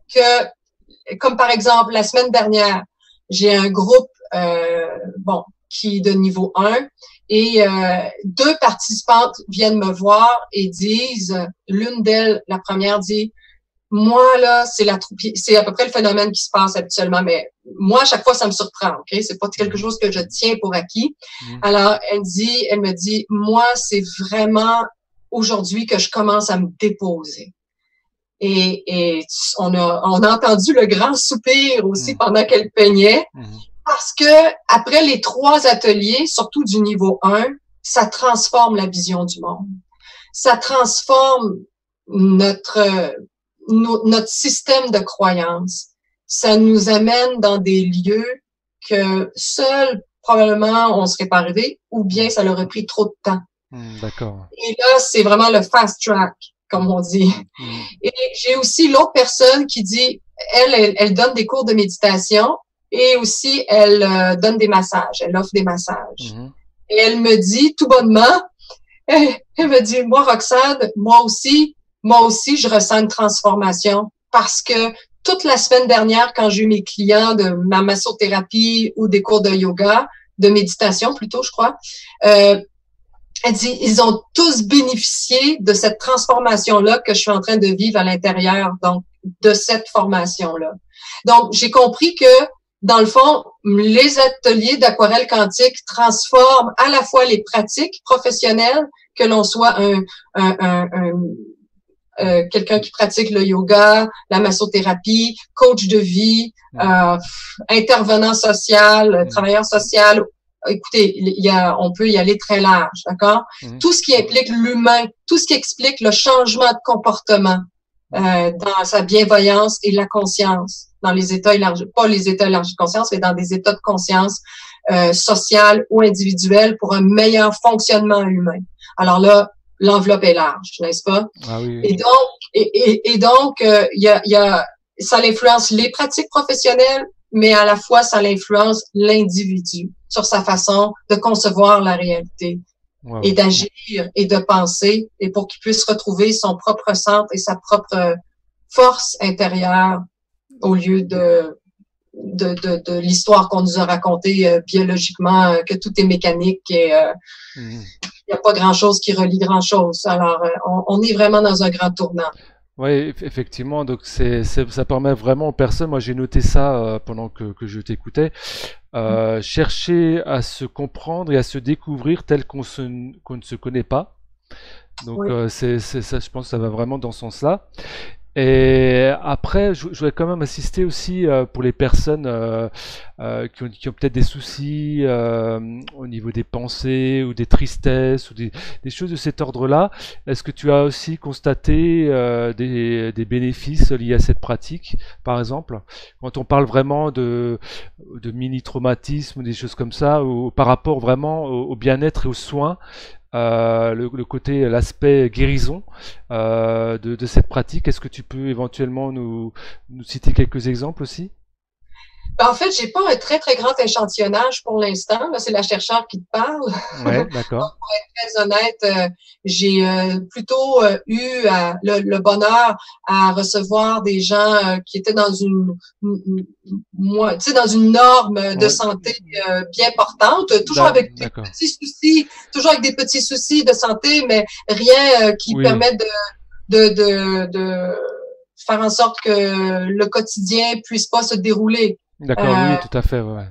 que, comme par exemple, la semaine dernière, j'ai un groupe, euh, bon, qui est de niveau un, et euh, deux participantes viennent me voir et disent, l'une d'elles, la première dit, moi là, c'est la troupier, c'est à peu près le phénomène qui se passe habituellement, mais moi à chaque fois ça me surprend, ok, c'est pas quelque chose que je tiens pour acquis. Mhm. Alors elle dit, elle me dit, moi c'est vraiment aujourd'hui que je commence à me déposer. Et, et on a on a entendu le grand soupir aussi Mhm. pendant qu'elle peignait. Mhm. Parce que après les trois ateliers, surtout du niveau un, ça transforme la vision du monde. Ça transforme notre no, notre système de croyances. Ça nous amène dans des lieux que seuls probablement on serait pas arrivé, ou bien ça leur aurait pris trop de temps. Mhm. D'accord. Et là, c'est vraiment le fast track, comme on dit. Mhm. Et j'ai aussi l'autre personne qui dit, elle, elle, elle donne des cours de méditation. Et aussi, elle euh, donne des massages. Elle offre des massages. Mhm. Et elle me dit, tout bonnement, elle, elle me dit, moi, Roxane, moi aussi, moi aussi, je ressens une transformation parce que toute la semaine dernière, quand j'ai eu mes clients de ma massothérapie ou des cours de yoga, de méditation plutôt, je crois, euh, elle dit, ils ont tous bénéficié de cette transformation-là que je suis en train de vivre à l'intérieur, donc de cette formation-là. Donc, j'ai compris que dans le fond, les ateliers d'aquarelle quantique transforment à la fois les pratiques professionnelles, que l'on soit un, un, un, un euh, quelqu'un qui pratique le yoga, la massothérapie, coach de vie, mmh. euh, intervenant social, mmh. travailleur social. Écoutez, il y a, on peut y aller très large, d'accord? Mmh. Tout ce qui implique l'humain, tout ce qui explique le changement de comportement euh, dans sa bienveillance et la conscience, dans les états élargis, pas les états élargis de conscience, mais dans des états de conscience euh, sociale ou individuelle pour un meilleur fonctionnement humain. Alors là, l'enveloppe est large, n'est-ce pas? Ah oui, oui. Et donc, et, et, et donc, il euh, y, a, y a, ça influence les pratiques professionnelles, mais à la fois, ça influence l'individu sur sa façon de concevoir la réalité wow. et d'agir et de penser, et pour qu'il puisse retrouver son propre centre et sa propre force intérieure au lieu de de, de, de l'histoire qu'on nous a racontée euh, biologiquement, euh, que tout est mécanique et euh, mm. il n'y a pas grand-chose qui relie grand-chose. Alors, euh, on, on est vraiment dans un grand tournant. Oui, effectivement. Donc, c'est, c'est, ça permet vraiment aux personnes. Moi, j'ai noté ça euh, pendant que, que je t'écoutais. Euh, mm. Chercher à se comprendre et à se découvrir tel qu'on, se, qu'on ne se connaît pas. Donc, oui. euh, c'est, c'est, ça, je pense que ça va vraiment dans ce sens-là. Et après, je, je voudrais quand même assister aussi euh, pour les personnes euh, euh, qui ont, qui ont peut-être des soucis euh, au niveau des pensées ou des tristesses ou des, des choses de cet ordre-là. Est-ce que tu as aussi constaté euh, des, des bénéfices liés à cette pratique, par exemple, quand on parle vraiment de, de mini-traumatisme ou des choses comme ça, ou par rapport vraiment au, au bien-être et aux soins? Euh, le, le côté, l'aspect guérison euh, de, de cette pratique. Est-ce que tu peux éventuellement nous, nous citer quelques exemples aussi? Ben, en fait, j'ai pas un très, très grand échantillonnage pour l'instant. Là, c'est la chercheure qui te parle. Ouais, d'accord. Donc, pour être très honnête, euh, j'ai euh, plutôt euh, eu euh, le, le bonheur à recevoir des gens euh, qui étaient dans une, moi, tu sais, dans une norme de ouais. santé euh, bien portante, toujours avec des d'accord. petits soucis, toujours avec des petits soucis de santé, mais rien euh, qui oui. permette de, de, de, de faire en sorte que le quotidien puisse pas se dérouler. D'accord, euh, oui, tout à fait, ouais.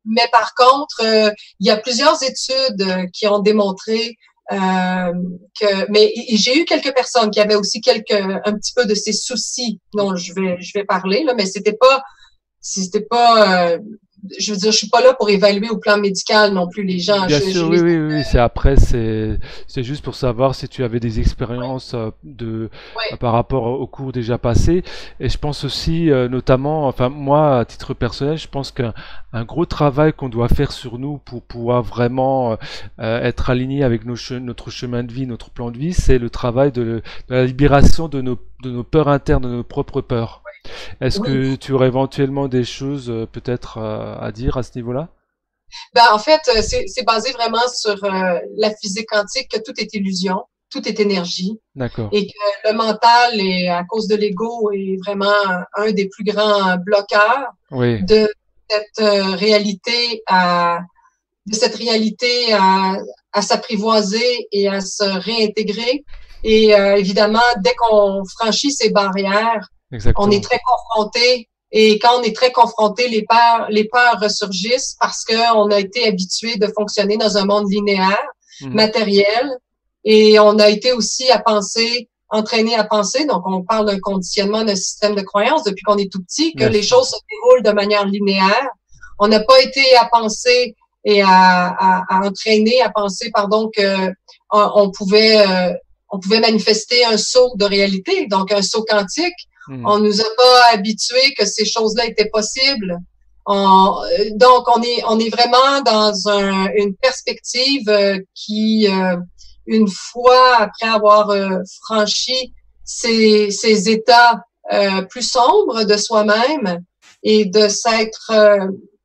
mais par contre, euh, il y a plusieurs études euh, qui ont démontré euh, que, mais j'ai eu quelques personnes qui avaient aussi quelques, un petit peu de ces soucis dont je vais, je vais parler, là, mais c'était pas, c'était pas, euh, je veux dire, je suis pas là pour évaluer au plan médical non plus les gens. Bien Je, sûr, je oui, les... oui, oui. C'est après, c'est, c'est juste pour savoir si tu avais des expériences euh, de euh, Ouais, par rapport au cours déjà passé. Et je pense aussi, euh, notamment, enfin moi, à titre personnel, je pense qu'un un gros travail qu'on doit faire sur nous pour pouvoir vraiment euh, être aligné avec nos che- notre chemin de vie, notre plan de vie, c'est le travail de, de la libération de nos de nos peurs internes, de nos propres peurs. Est-ce oui. que tu aurais éventuellement des choses euh, peut-être euh, à dire à ce niveau-là? Ben, en fait, euh, c'est c'est basé vraiment sur euh, la physique quantique, que tout est illusion, tout est énergie, D'accord. et que le mental, est, à cause de l'ego, est vraiment un des plus grands bloqueurs Oui. de cette euh, réalité à de cette réalité à, à s'apprivoiser et à se réintégrer. Et euh, évidemment, dès qu'on franchit ces barrières, on est Exactement. très confronté. Et quand on est très confronté, les peurs, les peurs ressurgissent parce qu'on a été habitué de fonctionner dans un monde linéaire, Mhm. matériel, et on a été aussi à penser, entraîné à penser. Donc, on parle d'un conditionnement d'un système de croyance depuis qu'on est tout petit, que Bien les sûr. choses se déroulent de manière linéaire. On n'a pas été à penser et à, à, à entraîner à penser, pardon, que on, on pouvait euh, on pouvait manifester un saut de réalité, donc un saut quantique. Mhm. On nous a pas habitués que ces choses-là étaient possibles. On, donc, on est on est vraiment dans un, une perspective euh, qui, euh, une fois après avoir euh, franchi ces, ces états euh, plus sombres de soi-même et de s'être euh,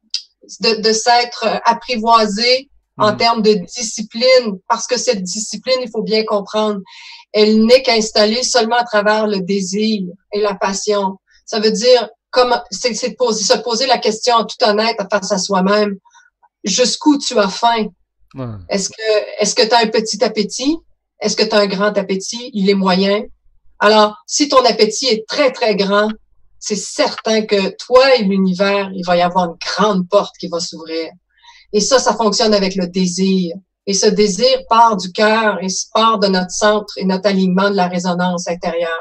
de, de s'être apprivoisé en Mhm. termes de discipline, parce que cette discipline, il faut bien comprendre, elle n'est qu'installée seulement à travers le désir et la passion. Ça veut dire, comme c'est, c'est de poser, se poser la question en toute honnête face à soi-même, jusqu'où tu as faim? Ouais. Est-ce que est-ce que tu as un petit appétit? Est-ce que tu as un grand appétit? Il est moyen. Alors, si ton appétit est très, très grand, c'est certain que toi et l'univers, il va y avoir une grande porte qui va s'ouvrir. Et ça, ça fonctionne avec le désir. Et ce désir part du cœur et part de notre centre et notre alignement de la résonance intérieure.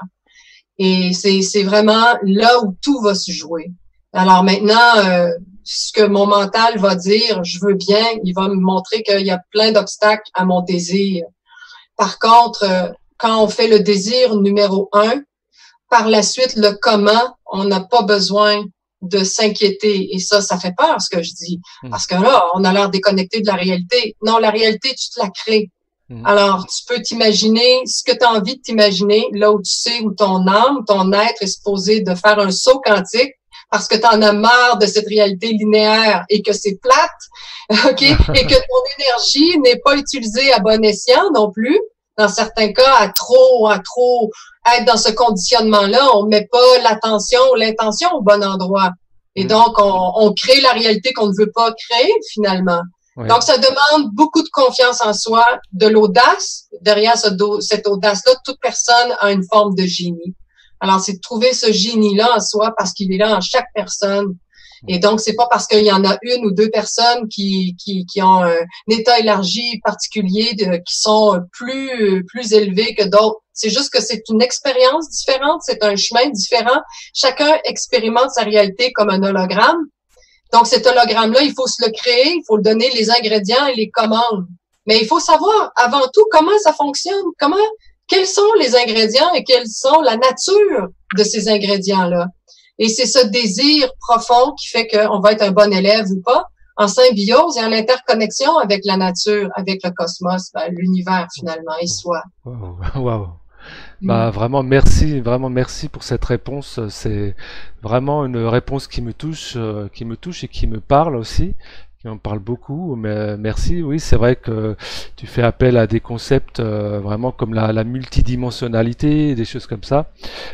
Et c'est, c'est vraiment là où tout va se jouer. Alors maintenant, euh, ce que mon mental va dire, je veux bien, il va me montrer qu'il y a plein d'obstacles à mon désir. Par contre, euh, quand on fait le désir numéro un, par la suite, le comment, on n'a pas besoin de s'inquiéter. Et ça, ça fait peur, ce que je dis. Mhm. Parce que là, on a l'air déconnecté de la réalité. Non, la réalité, tu te la crées. Mhm. Alors, tu peux t'imaginer ce que tu as envie de t'imaginer, là où tu sais où ton âme, ton être est supposé de faire un saut quantique parce que tu en as marre de cette réalité linéaire et que c'est plate, OK? Et que ton énergie n'est pas utilisée à bon escient non plus. Dans certains cas, à trop, à trop être dans ce conditionnement-là, on met pas l'attention ou l'intention au bon endroit. Et Mhm. donc, on, on crée la réalité qu'on ne veut pas créer, finalement. Oui. Donc, ça demande beaucoup de confiance en soi, de l'audace. Derrière ce do- cette audace-là, toute personne a une forme de génie. Alors, c'est de trouver ce génie-là en soi parce qu'il est là en chaque personne. Et donc, c'est pas parce qu'il y en a une ou deux personnes qui, qui, qui ont un état élargi particulier, de, qui sont plus, plus élevés que d'autres. C'est juste que c'est une expérience différente, c'est un chemin différent. Chacun expérimente sa réalité comme un hologramme. Donc, cet hologramme-là, il faut se le créer, il faut le donner les ingrédients et les commandes. Mais il faut savoir, avant tout, comment ça fonctionne, comment, quels sont les ingrédients et quelles sont la nature de ces ingrédients-là. Et c'est ce désir profond qui fait qu'on va être un bon élève ou pas, en symbiose et en interconnexion avec la nature, avec le cosmos, ben, l'univers finalement, et soi. Wow. Wow. Bah Mm. vraiment merci, vraiment merci pour cette réponse. C'est vraiment une réponse qui me touche, euh, qui me touche et qui me parle aussi, qui me parle beaucoup. Mais merci, oui, c'est vrai que tu fais appel à des concepts euh, vraiment comme la, la multidimensionnalité, des choses comme ça.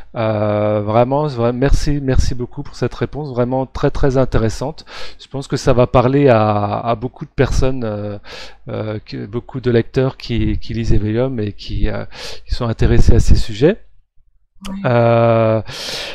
Euh, vraiment, vraiment, merci, merci beaucoup pour cette réponse, vraiment très très intéressante. Je pense que ça va parler à, à beaucoup de personnes, euh, euh, que- beaucoup de lecteurs qui, qui lisent Eveium et qui, euh, qui sont intéressés à ces sujets. Ouais. Euh,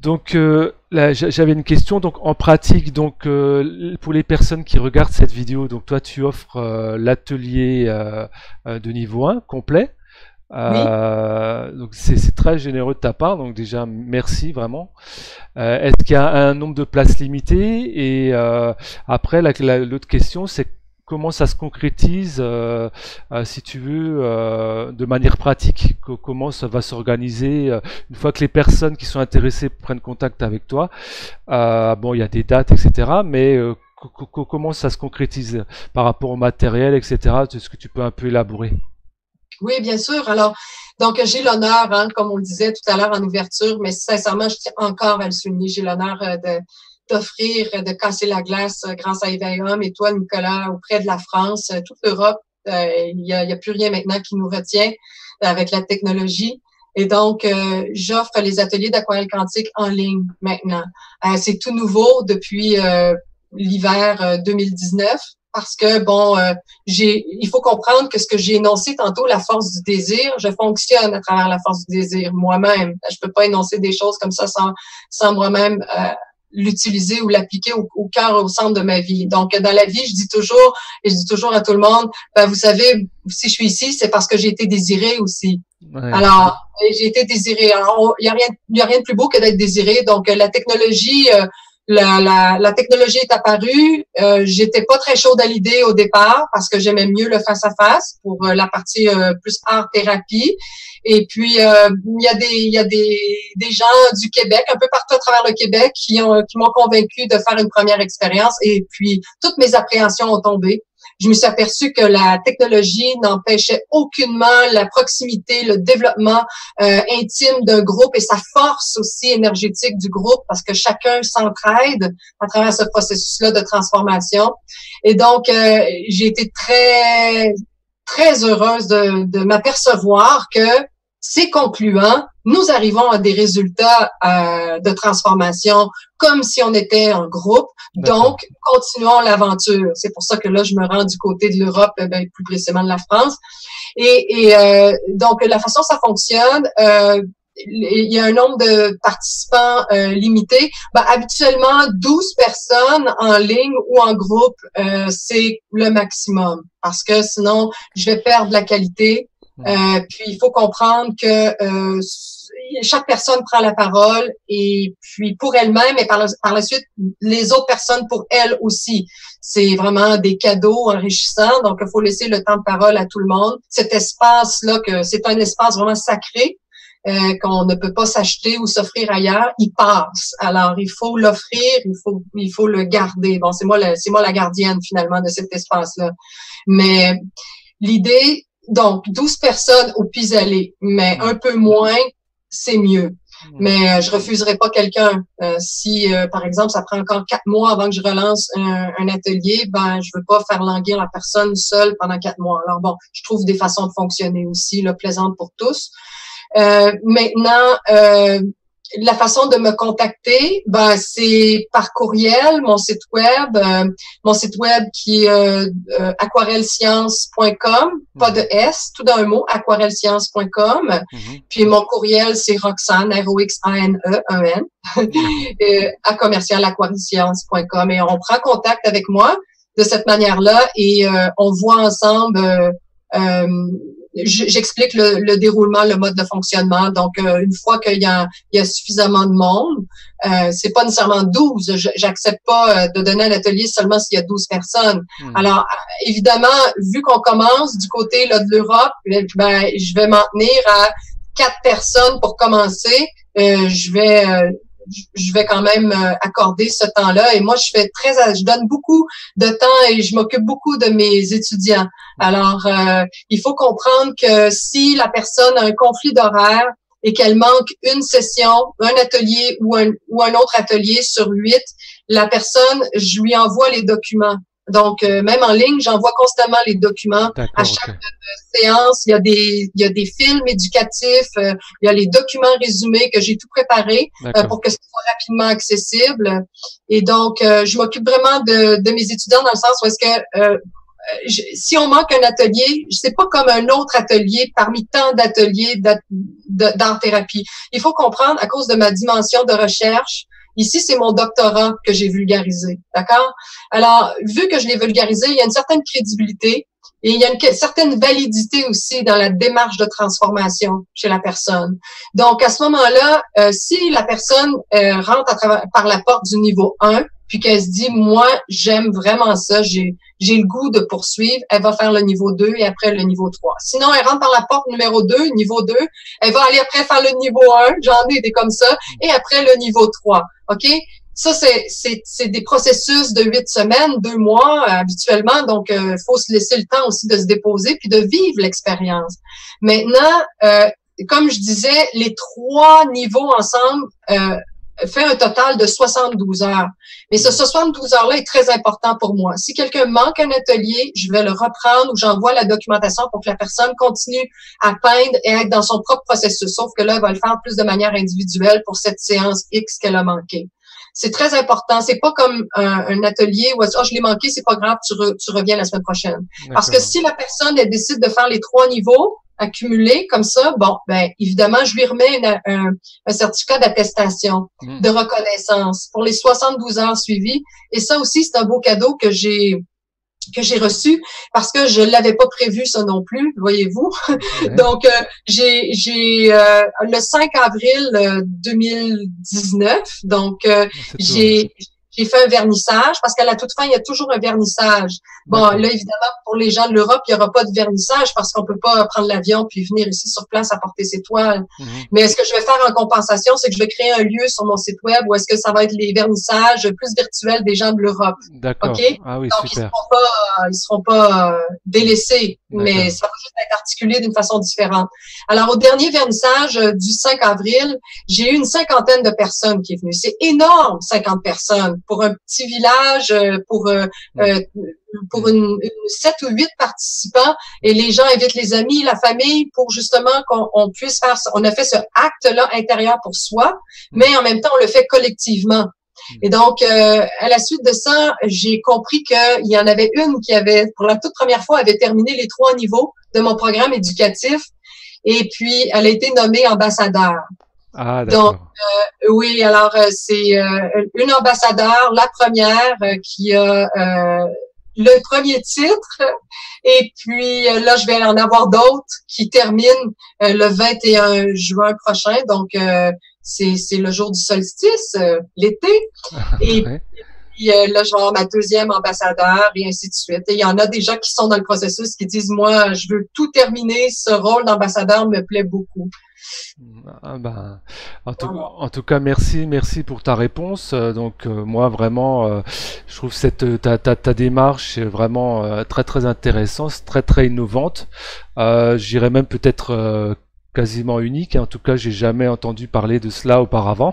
Donc euh, là, j'a- j'avais une question. Donc en pratique, donc euh, pour les personnes qui regardent cette vidéo, donc toi tu offres euh, l'atelier euh, euh, de niveau un complet. Oui. Euh, donc c'est c'est très généreux de ta part. Donc déjà merci vraiment. Euh, est-ce qu'il y a un nombre de places limitées? Et euh, après, la- la- l'autre question, c'est comment ça se concrétise, euh, euh, si tu veux, euh, de manière pratique? Co- Comment ça va s'organiser euh, une fois que les personnes qui sont intéressées prennent contact avec toi? Euh, bon, il y a des dates, et cetera. Mais euh, co- co- comment ça se concrétise par rapport au matériel, et cetera. Est-ce que tu peux un peu élaborer? Oui, bien sûr. Alors, donc, j'ai l'honneur, hein, comme on le disait tout à l'heure en ouverture, mais sincèrement, je tiens encore à le souligner. J'ai l'honneur euh, de d'offrir, euh, de casser la glace euh, grâce à Evaïum et toi, Nicolas, auprès de la France, euh, toute l'Europe. Euh, il y a, il y a plus rien maintenant qui nous retient euh, avec la technologie. Et donc, euh, j'offre les ateliers d'aquarelle quantique en ligne maintenant. Euh, c'est tout nouveau depuis euh, l'hiver euh, deux mille dix-neuf parce que, bon, euh, j'ai, il faut comprendre que ce que j'ai énoncé tantôt, la force du désir, je fonctionne à travers la force du désir moi-même. Je peux pas énoncer des choses comme ça sans, sans moi-même euh, l'utiliser ou l'appliquer au, au cœur, au centre de ma vie. Donc, dans la vie, je dis toujours, et je dis toujours à tout le monde, ben, vous savez, si je suis ici, c'est parce que j'ai été désirée aussi. Ouais. Alors, j'ai été désirée. Alors, il y a rien, il y a rien de plus beau que d'être désiré. Donc, la technologie, euh, la, la, la technologie est apparue. Euh, j'étais pas très chaude à l'idée au départ parce que j'aimais mieux le face à face pour euh, la partie euh, plus art thérapie. Et puis euh, il y a des il y a des des gens du Québec un peu partout à travers le Québec qui ont qui m'ont convaincu de faire une première expérience. Et puis toutes mes appréhensions ont tombé. Je me suis aperçue que la technologie n'empêchait aucunement la proximité, le développement euh, intime d'un groupe et sa force aussi énergétique du groupe parce que chacun s'entraide à travers ce processus-là de transformation. Et donc, euh, j'ai été très, très heureuse de, de m'apercevoir que c'est concluant. Nous arrivons à des résultats euh, de transformation comme si on était un groupe. D'accord. Donc, continuons l'aventure. C'est pour ça que là, je me rends du côté de l'Europe, ben, plus précisément de la France. Et, et euh, donc, la façon dont ça fonctionne, euh, il y a un nombre de participants euh, limité. Ben, habituellement, douze personnes en ligne ou en groupe, euh, c'est le maximum. Parce que sinon, je vais perdre la qualité. Hmm. Euh, puis, il faut comprendre que euh, chaque personne prend la parole et puis pour elle-même et par la, par la suite, les autres personnes pour elles aussi. C'est vraiment des cadeaux enrichissants. Donc, il faut laisser le temps de parole à tout le monde. Cet espace-là, que c'est un espace vraiment sacré, euh, qu'on ne peut pas s'acheter ou s'offrir ailleurs, il passe. Alors, il faut l'offrir, il faut, il faut le garder. Bon, c'est moi, la, c'est moi la gardienne finalement de cet espace-là. Mais l'idée, donc, douze personnes au pis-aller, mais un Hmm. peu moins, c'est mieux. Hmm. Mais euh, je refuserai pas quelqu'un. Euh, si, euh, par exemple, ça prend encore quatre mois avant que je relance un, un atelier, ben je veux pas faire languir la personne seule pendant quatre mois. Alors bon, je trouve des façons de fonctionner aussi, là, plaisantes pour tous. Euh, maintenant, euh, la façon de me contacter, ben c'est par courriel, mon site web, euh, mon site web qui est euh, euh, aquarellescience point com, pas de Mhm. S, tout d'un mot, aquarellescience point com. Mhm. Puis mon courriel, c'est Roxane, R O X A N E, un N, D'accord. euh, à commercial aquarellescience point com. Et on prend contact avec moi de cette manière-là et euh, on voit ensemble euh, euh, j'explique le, le déroulement, le mode de fonctionnement. Donc, euh, une fois qu'il y a, il y a suffisamment de monde, euh, c'est pas nécessairement douze. Je, j'accepte pas euh, de donner un atelier seulement s'il y a douze personnes. Hmm. Alors, évidemment, vu qu'on commence du côté là, de l'Europe, ben, je vais m'en tenir à quatre personnes pour commencer. Euh, je vais euh, je vais quand même euh, accorder ce temps-là. Et moi, je fais très, je donne beaucoup de temps et je m'occupe beaucoup de mes étudiants. Alors, euh, il faut comprendre que si la personne a un conflit d'horaire et qu'elle manque une session, un atelier ou un, ou un autre atelier sur huit, la personne, je lui envoie les documents. Donc, euh, même en ligne, j'envoie constamment les documents. À D'accord, chaque ok. euh, séance, il y a des il y a des films éducatifs, euh, il y a les documents résumés que j'ai tout préparé euh, D'accord. pour que ce soit rapidement accessible. Et donc, euh, je m'occupe vraiment de, de mes étudiants dans le sens où est-ce que euh, je, si on manque un atelier, c'est pas comme un autre atelier parmi tant d'ateliers d'art-thérapie. Il faut comprendre, à cause de ma dimension de recherche, ici, c'est mon doctorat que j'ai vulgarisé, d'accord? Alors, vu que je l'ai vulgarisé, il y a une certaine crédibilité et il y a une certaine validité aussi dans la démarche de transformation chez la personne. Donc, à ce moment-là, euh, si la personne euh, rentre à travers, par la porte du niveau un, puis qu'elle se dit, moi, j'aime vraiment ça, j'ai j'ai le goût de poursuivre, elle va faire le niveau deux et après le niveau trois. Sinon, elle rentre par la porte numéro deux, niveau deux, elle va aller après faire le niveau un, j'en ai des comme ça, et après le niveau trois, OK? Ça, c'est c'est c'est des processus de huit semaines, deux mois euh, habituellement, donc il euh, faut se laisser le temps aussi de se déposer puis de vivre l'expérience. Maintenant, euh, comme je disais, les trois niveaux ensemble euh, fait un total de soixante-douze heures. Mais ce soixante-douze heures-là est très important pour moi. Si quelqu'un manque un atelier, je vais le reprendre ou j'envoie la documentation pour que la personne continue à peindre et être dans son propre processus. Sauf que là, elle va le faire plus de manière individuelle pour cette séance X qu'elle a manqué. C'est très important. C'est pas comme un, un atelier où oh, je l'ai manqué, c'est pas grave, tu, re, tu reviens la semaine prochaine. Parce que si la personne elle décide de faire les trois niveaux accumulés comme ça, bon, ben évidemment, je lui remets une, un, un certificat d'attestation, mmh. de reconnaissance pour les soixante-douze heures suivies. Et ça aussi, c'est un beau cadeau que j'ai que j'ai reçu parce que je l'avais pas prévu ça non plus, voyez-vous. Ouais. Donc euh, j'ai j'ai euh, le cinq avril euh, deux mille dix-neuf, donc euh, j'ai j'ai fait un vernissage parce qu'à la toute fin, il y a toujours un vernissage. Bon, là, évidemment, pour les gens de l'Europe, il n'y aura pas de vernissage parce qu'on peut pas prendre l'avion puis venir ici sur place apporter ses toiles. Mm-hmm. Mais ce que je vais faire en compensation, c'est que je vais créer un lieu sur mon site web où est-ce que ça va être les vernissages plus virtuels des gens de l'Europe. D'accord. OK? Ah oui, donc, super. ils seront pas, ils seront pas euh, délaissés, mais ça va juste être articulé d'une façon différente. Alors, au dernier vernissage euh, du cinq avril, j'ai eu une cinquantaine de personnes qui est venues. C'est énorme, cinquante personnes. Pour un petit village, pour euh, euh, pour une, une sept ou huit participants, et les gens invitent les amis, la famille, pour justement qu'on on puisse faire ça. On a fait ce acte-là intérieur pour soi, mais en même temps, on le fait collectivement. Et donc, euh, à la suite de ça, j'ai compris qu'il y en avait une qui avait, pour la toute première fois, avait terminé les trois niveaux de mon programme éducatif, et puis elle a été nommée ambassadeur. Ah, d'accord. Donc, euh, oui, alors euh, c'est euh, une ambassadeur, la première, euh, qui a euh, le premier titre, et puis euh, là, je vais en avoir d'autres qui terminent euh, le vingt et un juin prochain, donc euh, c'est c'est le jour du solstice, euh, l'été, et ouais. Puis euh, là, je vais avoir ma deuxième ambassadeur, et ainsi de suite. Et il y en a des gens qui sont dans le processus qui disent, moi, je veux tout terminer, ce rôle d'ambassadeur me plaît beaucoup. Ah ben, en, tout, en tout cas, merci, merci pour ta réponse. Euh, donc euh, moi vraiment, euh, je trouve cette ta, ta, ta démarche vraiment euh, très très intéressante, très très innovante. Euh, J'irais même peut-être euh, quasiment unique. En tout cas, j'ai jamais entendu parler de cela auparavant.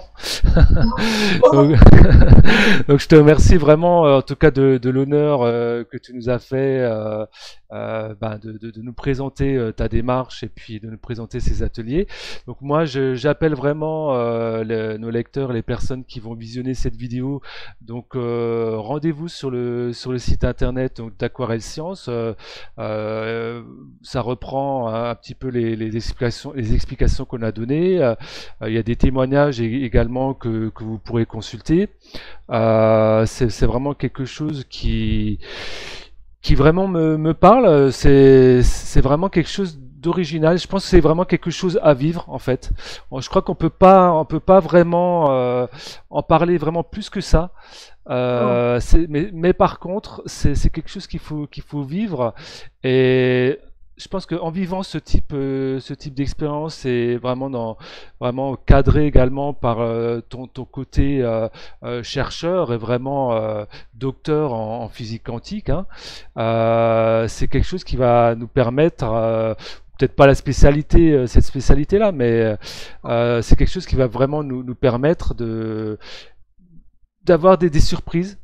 donc, donc, je te remercie vraiment, en tout cas, de, de l'honneur euh, que tu nous as fait, euh, euh, ben, de, de, de nous présenter euh, ta démarche et puis de nous présenter ces ateliers. Donc moi, j'appelle vraiment euh, le, nos lecteurs, les personnes qui vont visionner cette vidéo. Donc euh, rendez-vous sur le sur le site internet d'Aquarelle Science. Euh, euh, ça reprend un, un petit peu les, les explications. les explications qu'on a données. Euh, il y a des témoignages également que, que vous pourrez consulter. Euh, c'est vraiment quelque chose qui, qui vraiment me, me parle. C'est vraiment quelque chose d'original. Je pense que c'est vraiment quelque chose à vivre en fait. Je crois qu'on peut pas, on peut pas vraiment euh, en parler vraiment plus que ça. Euh, oh. mais, mais par contre, c'est quelque chose qu'il faut qu'il faut vivre et je pense qu'en vivant ce type, euh, ce type d'expérience et vraiment dans, vraiment cadré également par euh, ton, ton côté euh, euh, chercheur et vraiment euh, docteur en, en physique quantique, hein, euh, c'est quelque chose qui va nous permettre, euh, peut-être pas la spécialité, euh, cette spécialité-là, mais euh, c'est quelque chose qui va vraiment nous, nous permettre de d'avoir des, des surprises.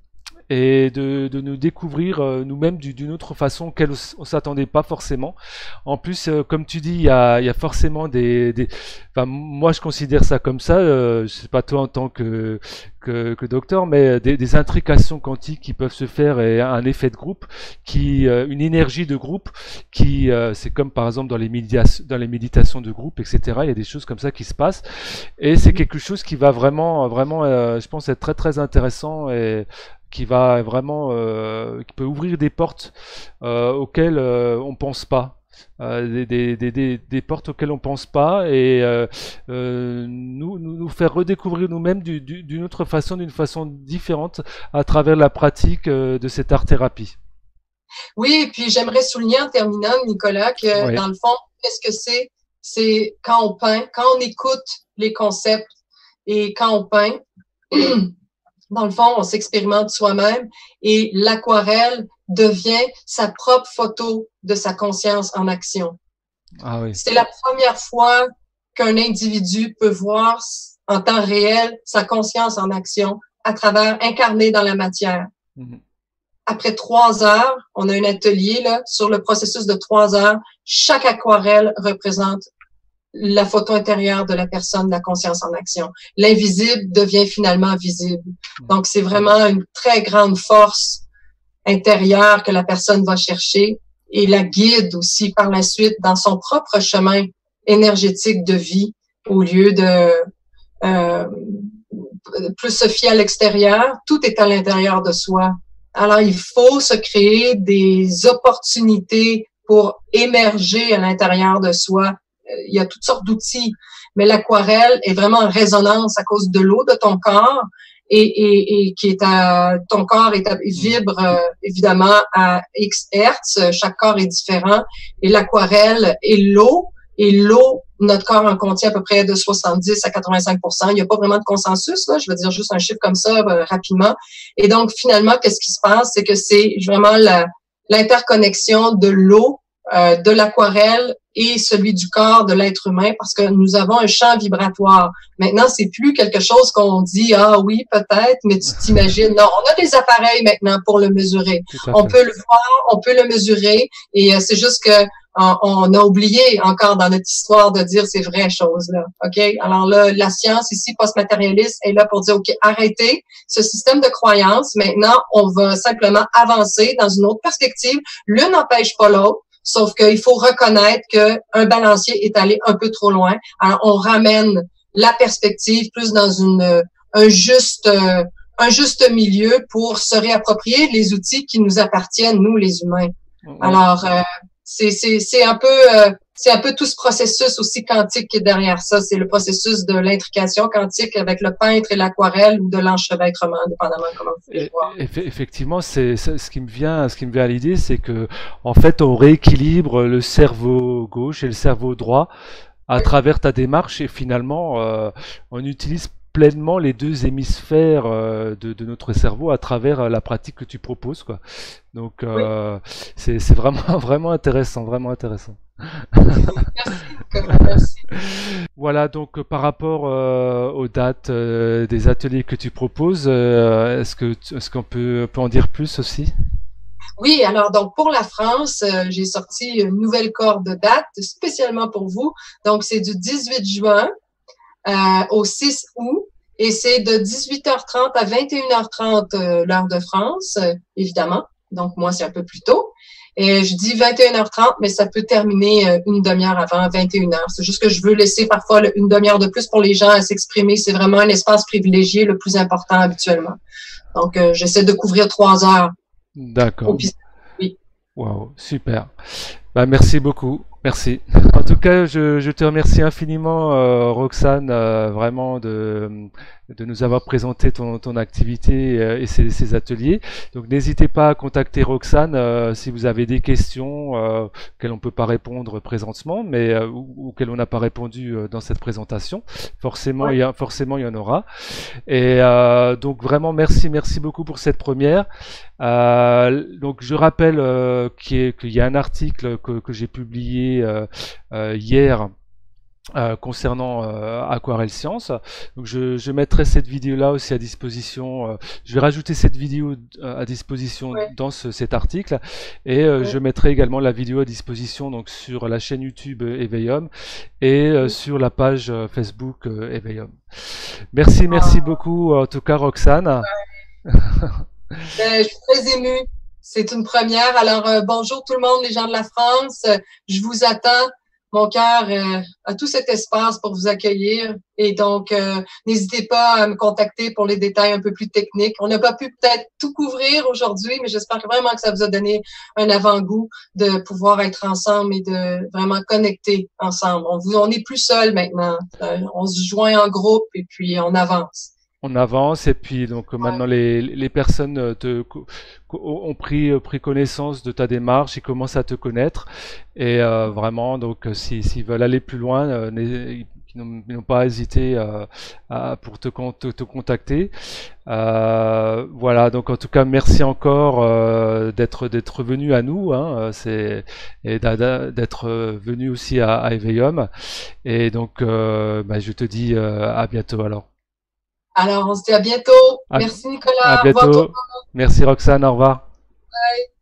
et de, de nous découvrir euh, nous-mêmes du- d'une autre façon auquel on s'attendait pas forcément. En plus, euh, comme tu dis, il y a, il y a forcément des, des... Enfin, moi, je considère ça comme ça. Euh, je sais pas toi en tant que que, que docteur, mais des, des intrications quantiques qui peuvent se faire et un effet de groupe, qui, euh, une énergie de groupe, qui, euh, c'est comme par exemple dans les médias- dans les méditations de groupe, et cetera. Il y a des choses comme ça qui se passent, et c'est quelque chose qui va vraiment, vraiment, euh, je pense, être très très intéressant et qui va vraiment, euh, qui peut ouvrir des portes euh, auxquelles euh, on pense pas. Euh, des, des, des, des, des portes auxquelles on pense pas, et euh, euh, nous, nous nous faire redécouvrir nous-mêmes du- du- d'une autre façon, d'une façon différente à travers la pratique euh, de cette art thérapie. Oui, et puis j'aimerais souligner en terminant, Nicolas, que Oui. dans le fond, qu'est-ce que c'est? C'est quand on peint, quand on écoute les concepts et quand on peint, dans le fond, on s'expérimente soi-même et l'aquarelle devient sa propre photo de sa conscience en action. Ah oui. C'est la première fois qu'un individu peut voir en temps réel sa conscience en action à travers incarné dans la matière. Mhm. Après trois heures, on a un atelier là sur le processus de trois heures. Chaque aquarelle représente la photo intérieure de la personne, de la conscience en action. L'invisible devient finalement visible. Donc, c'est vraiment une très grande force intérieure que la personne va chercher et la guide aussi par la suite dans son propre chemin énergétique de vie au lieu de euh, plus se fier à l'extérieur. Tout est à l'intérieur de soi. Alors, il faut se créer des opportunités pour émerger à l'intérieur de soi. Il y a toutes sortes d'outils, mais l'aquarelle est vraiment en résonance à cause de l'eau de ton corps et, et, et qui est à ton corps est à, vibre euh, évidemment à X hertz. Chaque corps est différent et l'aquarelle est l'eau. Et l'eau, notre corps en contient à peu près de soixante-dix à quatre-vingt-cinq pour cent. Il n'y a pas vraiment de consensus, là. Je veux dire juste un chiffre comme ça euh, rapidement. Et donc, finalement, qu'est-ce qui se passe? C'est que c'est vraiment la, l'interconnexion de l'eau, euh, de l'aquarelle et celui du corps de l'être humain parce que nous avons un champ vibratoire. Maintenant, c'est plus quelque chose qu'on dit, ah oui, peut-être, mais tu t'imagines. Non, on a des appareils maintenant pour le mesurer. Tout à On fait. peut le voir, on peut le mesurer et euh, c'est juste que on a oublié encore dans notre histoire de dire ces vraies choses-là. OK? Alors là, la science ici, post-matérialiste, est là pour dire, OK, arrêtez ce système de croyance. Maintenant, on va simplement avancer dans une autre perspective. L'une n'empêche pas l'autre. Sauf qu'il faut reconnaître qu'un balancier est allé un peu trop loin. Alors, on ramène la perspective plus dans une un juste un juste milieu pour se réapproprier les outils qui nous appartiennent, nous, les humains. Alors, euh, c'est, c'est, c'est un peu euh, c'est un peu tout ce processus aussi quantique qui est derrière ça. C'est le processus de l'intrication quantique avec le peintre et l'aquarelle ou de l'enchevêtrement, dépendamment de comment vous voulez le voir. Effectivement, c'est ce qui me vient, ce qui me vient à l'idée, c'est que en fait, on rééquilibre le cerveau gauche et le cerveau droit à travers ta démarche et finalement, euh, on utilise pleinement les deux hémisphères euh, de, de notre cerveau à travers la pratique que tu proposes, quoi. Donc, Oui. euh, c'est c'est vraiment vraiment intéressant, vraiment intéressant. Merci, merci. Voilà, donc euh, par rapport euh, aux dates euh, des ateliers que tu proposes, euh, est-ce que tu- est-ce qu'on peut, peut en dire plus aussi? Oui, alors donc pour la France, euh, j'ai sorti une nouvelle corde de date spécialement pour vous. Donc c'est du dix-huit juin euh, au six août et c'est de dix-huit heures trente à vingt et une heures trente euh, l'heure de France, euh, évidemment. Donc moi c'est un peu plus tôt. Et je dis vingt et une heures trente, mais ça peut terminer euh, une demi-heure avant vingt et une heures. C'est juste que je veux laisser parfois le- une demi-heure de plus pour les gens à s'exprimer. C'est vraiment un espace privilégié, le plus important habituellement. Donc euh, j'essaie de couvrir trois heures au D'accord. pis- Oui. Waouh, super. Bah, merci beaucoup. Merci. En tout cas, je, je te remercie infiniment, euh, Roxane, euh, vraiment de, de nous avoir présenté ton, ton activité euh, et ses, ses ateliers. Donc, n'hésitez pas à contacter Roxane euh, si vous avez des questions euh, auxquelles on ne peut pas répondre présentement, mais euh, ou, auxquelles on n'a pas répondu euh, dans cette présentation. Forcément, Ouais. il y a, forcément, il y en aura. Et euh, donc, vraiment, merci, merci beaucoup pour cette première. Euh, donc je rappelle euh, qu'il y, a- qu'il y a un article que, que j'ai publié euh, euh, hier euh, concernant euh, Aquarelle Science. Donc je, je mettrai cette vidéo-là aussi à disposition. Euh, je vais rajouter cette vidéo euh, à disposition Ouais, dans ce, cet article et euh, ouais, je mettrai également la vidéo à disposition donc sur la chaîne YouTube euh, Éveillum et euh, ouais. sur la page euh, Facebook euh, Éveillum. Merci, merci Ah, beaucoup en tout cas Roxane. ben, je suis très émue. C'est une première. Alors, euh, bonjour tout le monde, les gens de la France. Euh, Je vous attends. Mon cœur euh, a tout cet espace pour vous accueillir. Et donc, euh, n'hésitez pas à me contacter pour les détails un peu plus techniques. On n'a pas pu peut-être tout couvrir aujourd'hui, mais j'espère vraiment que ça vous a donné un avant-goût de pouvoir être ensemble et de vraiment connecter ensemble. On vous, on n'est plus seul maintenant. Euh, on se joint en groupe et puis on avance. On avance et puis donc Ouais. maintenant les, les personnes euh, te, co- co- ont pris, euh, pris connaissance de ta démarche, ils commencent à te connaître et euh, vraiment donc euh, si, s'ils veulent aller plus loin, euh, n'hé- ils n'ont ils n'ont pas hésité euh, à, pour te, con- te, te contacter. Euh, voilà donc en tout cas merci encore euh, d'être d'être venu à nous, hein, euh, c'est et d'a- d'a- d'être euh, venu aussi à, à Éveillum et donc euh, bah, je te dis euh, à bientôt alors. Alors, on se dit à bientôt. À, Merci à Nicolas. Au revoir tout le bientôt. monde. Merci Roxane, au revoir.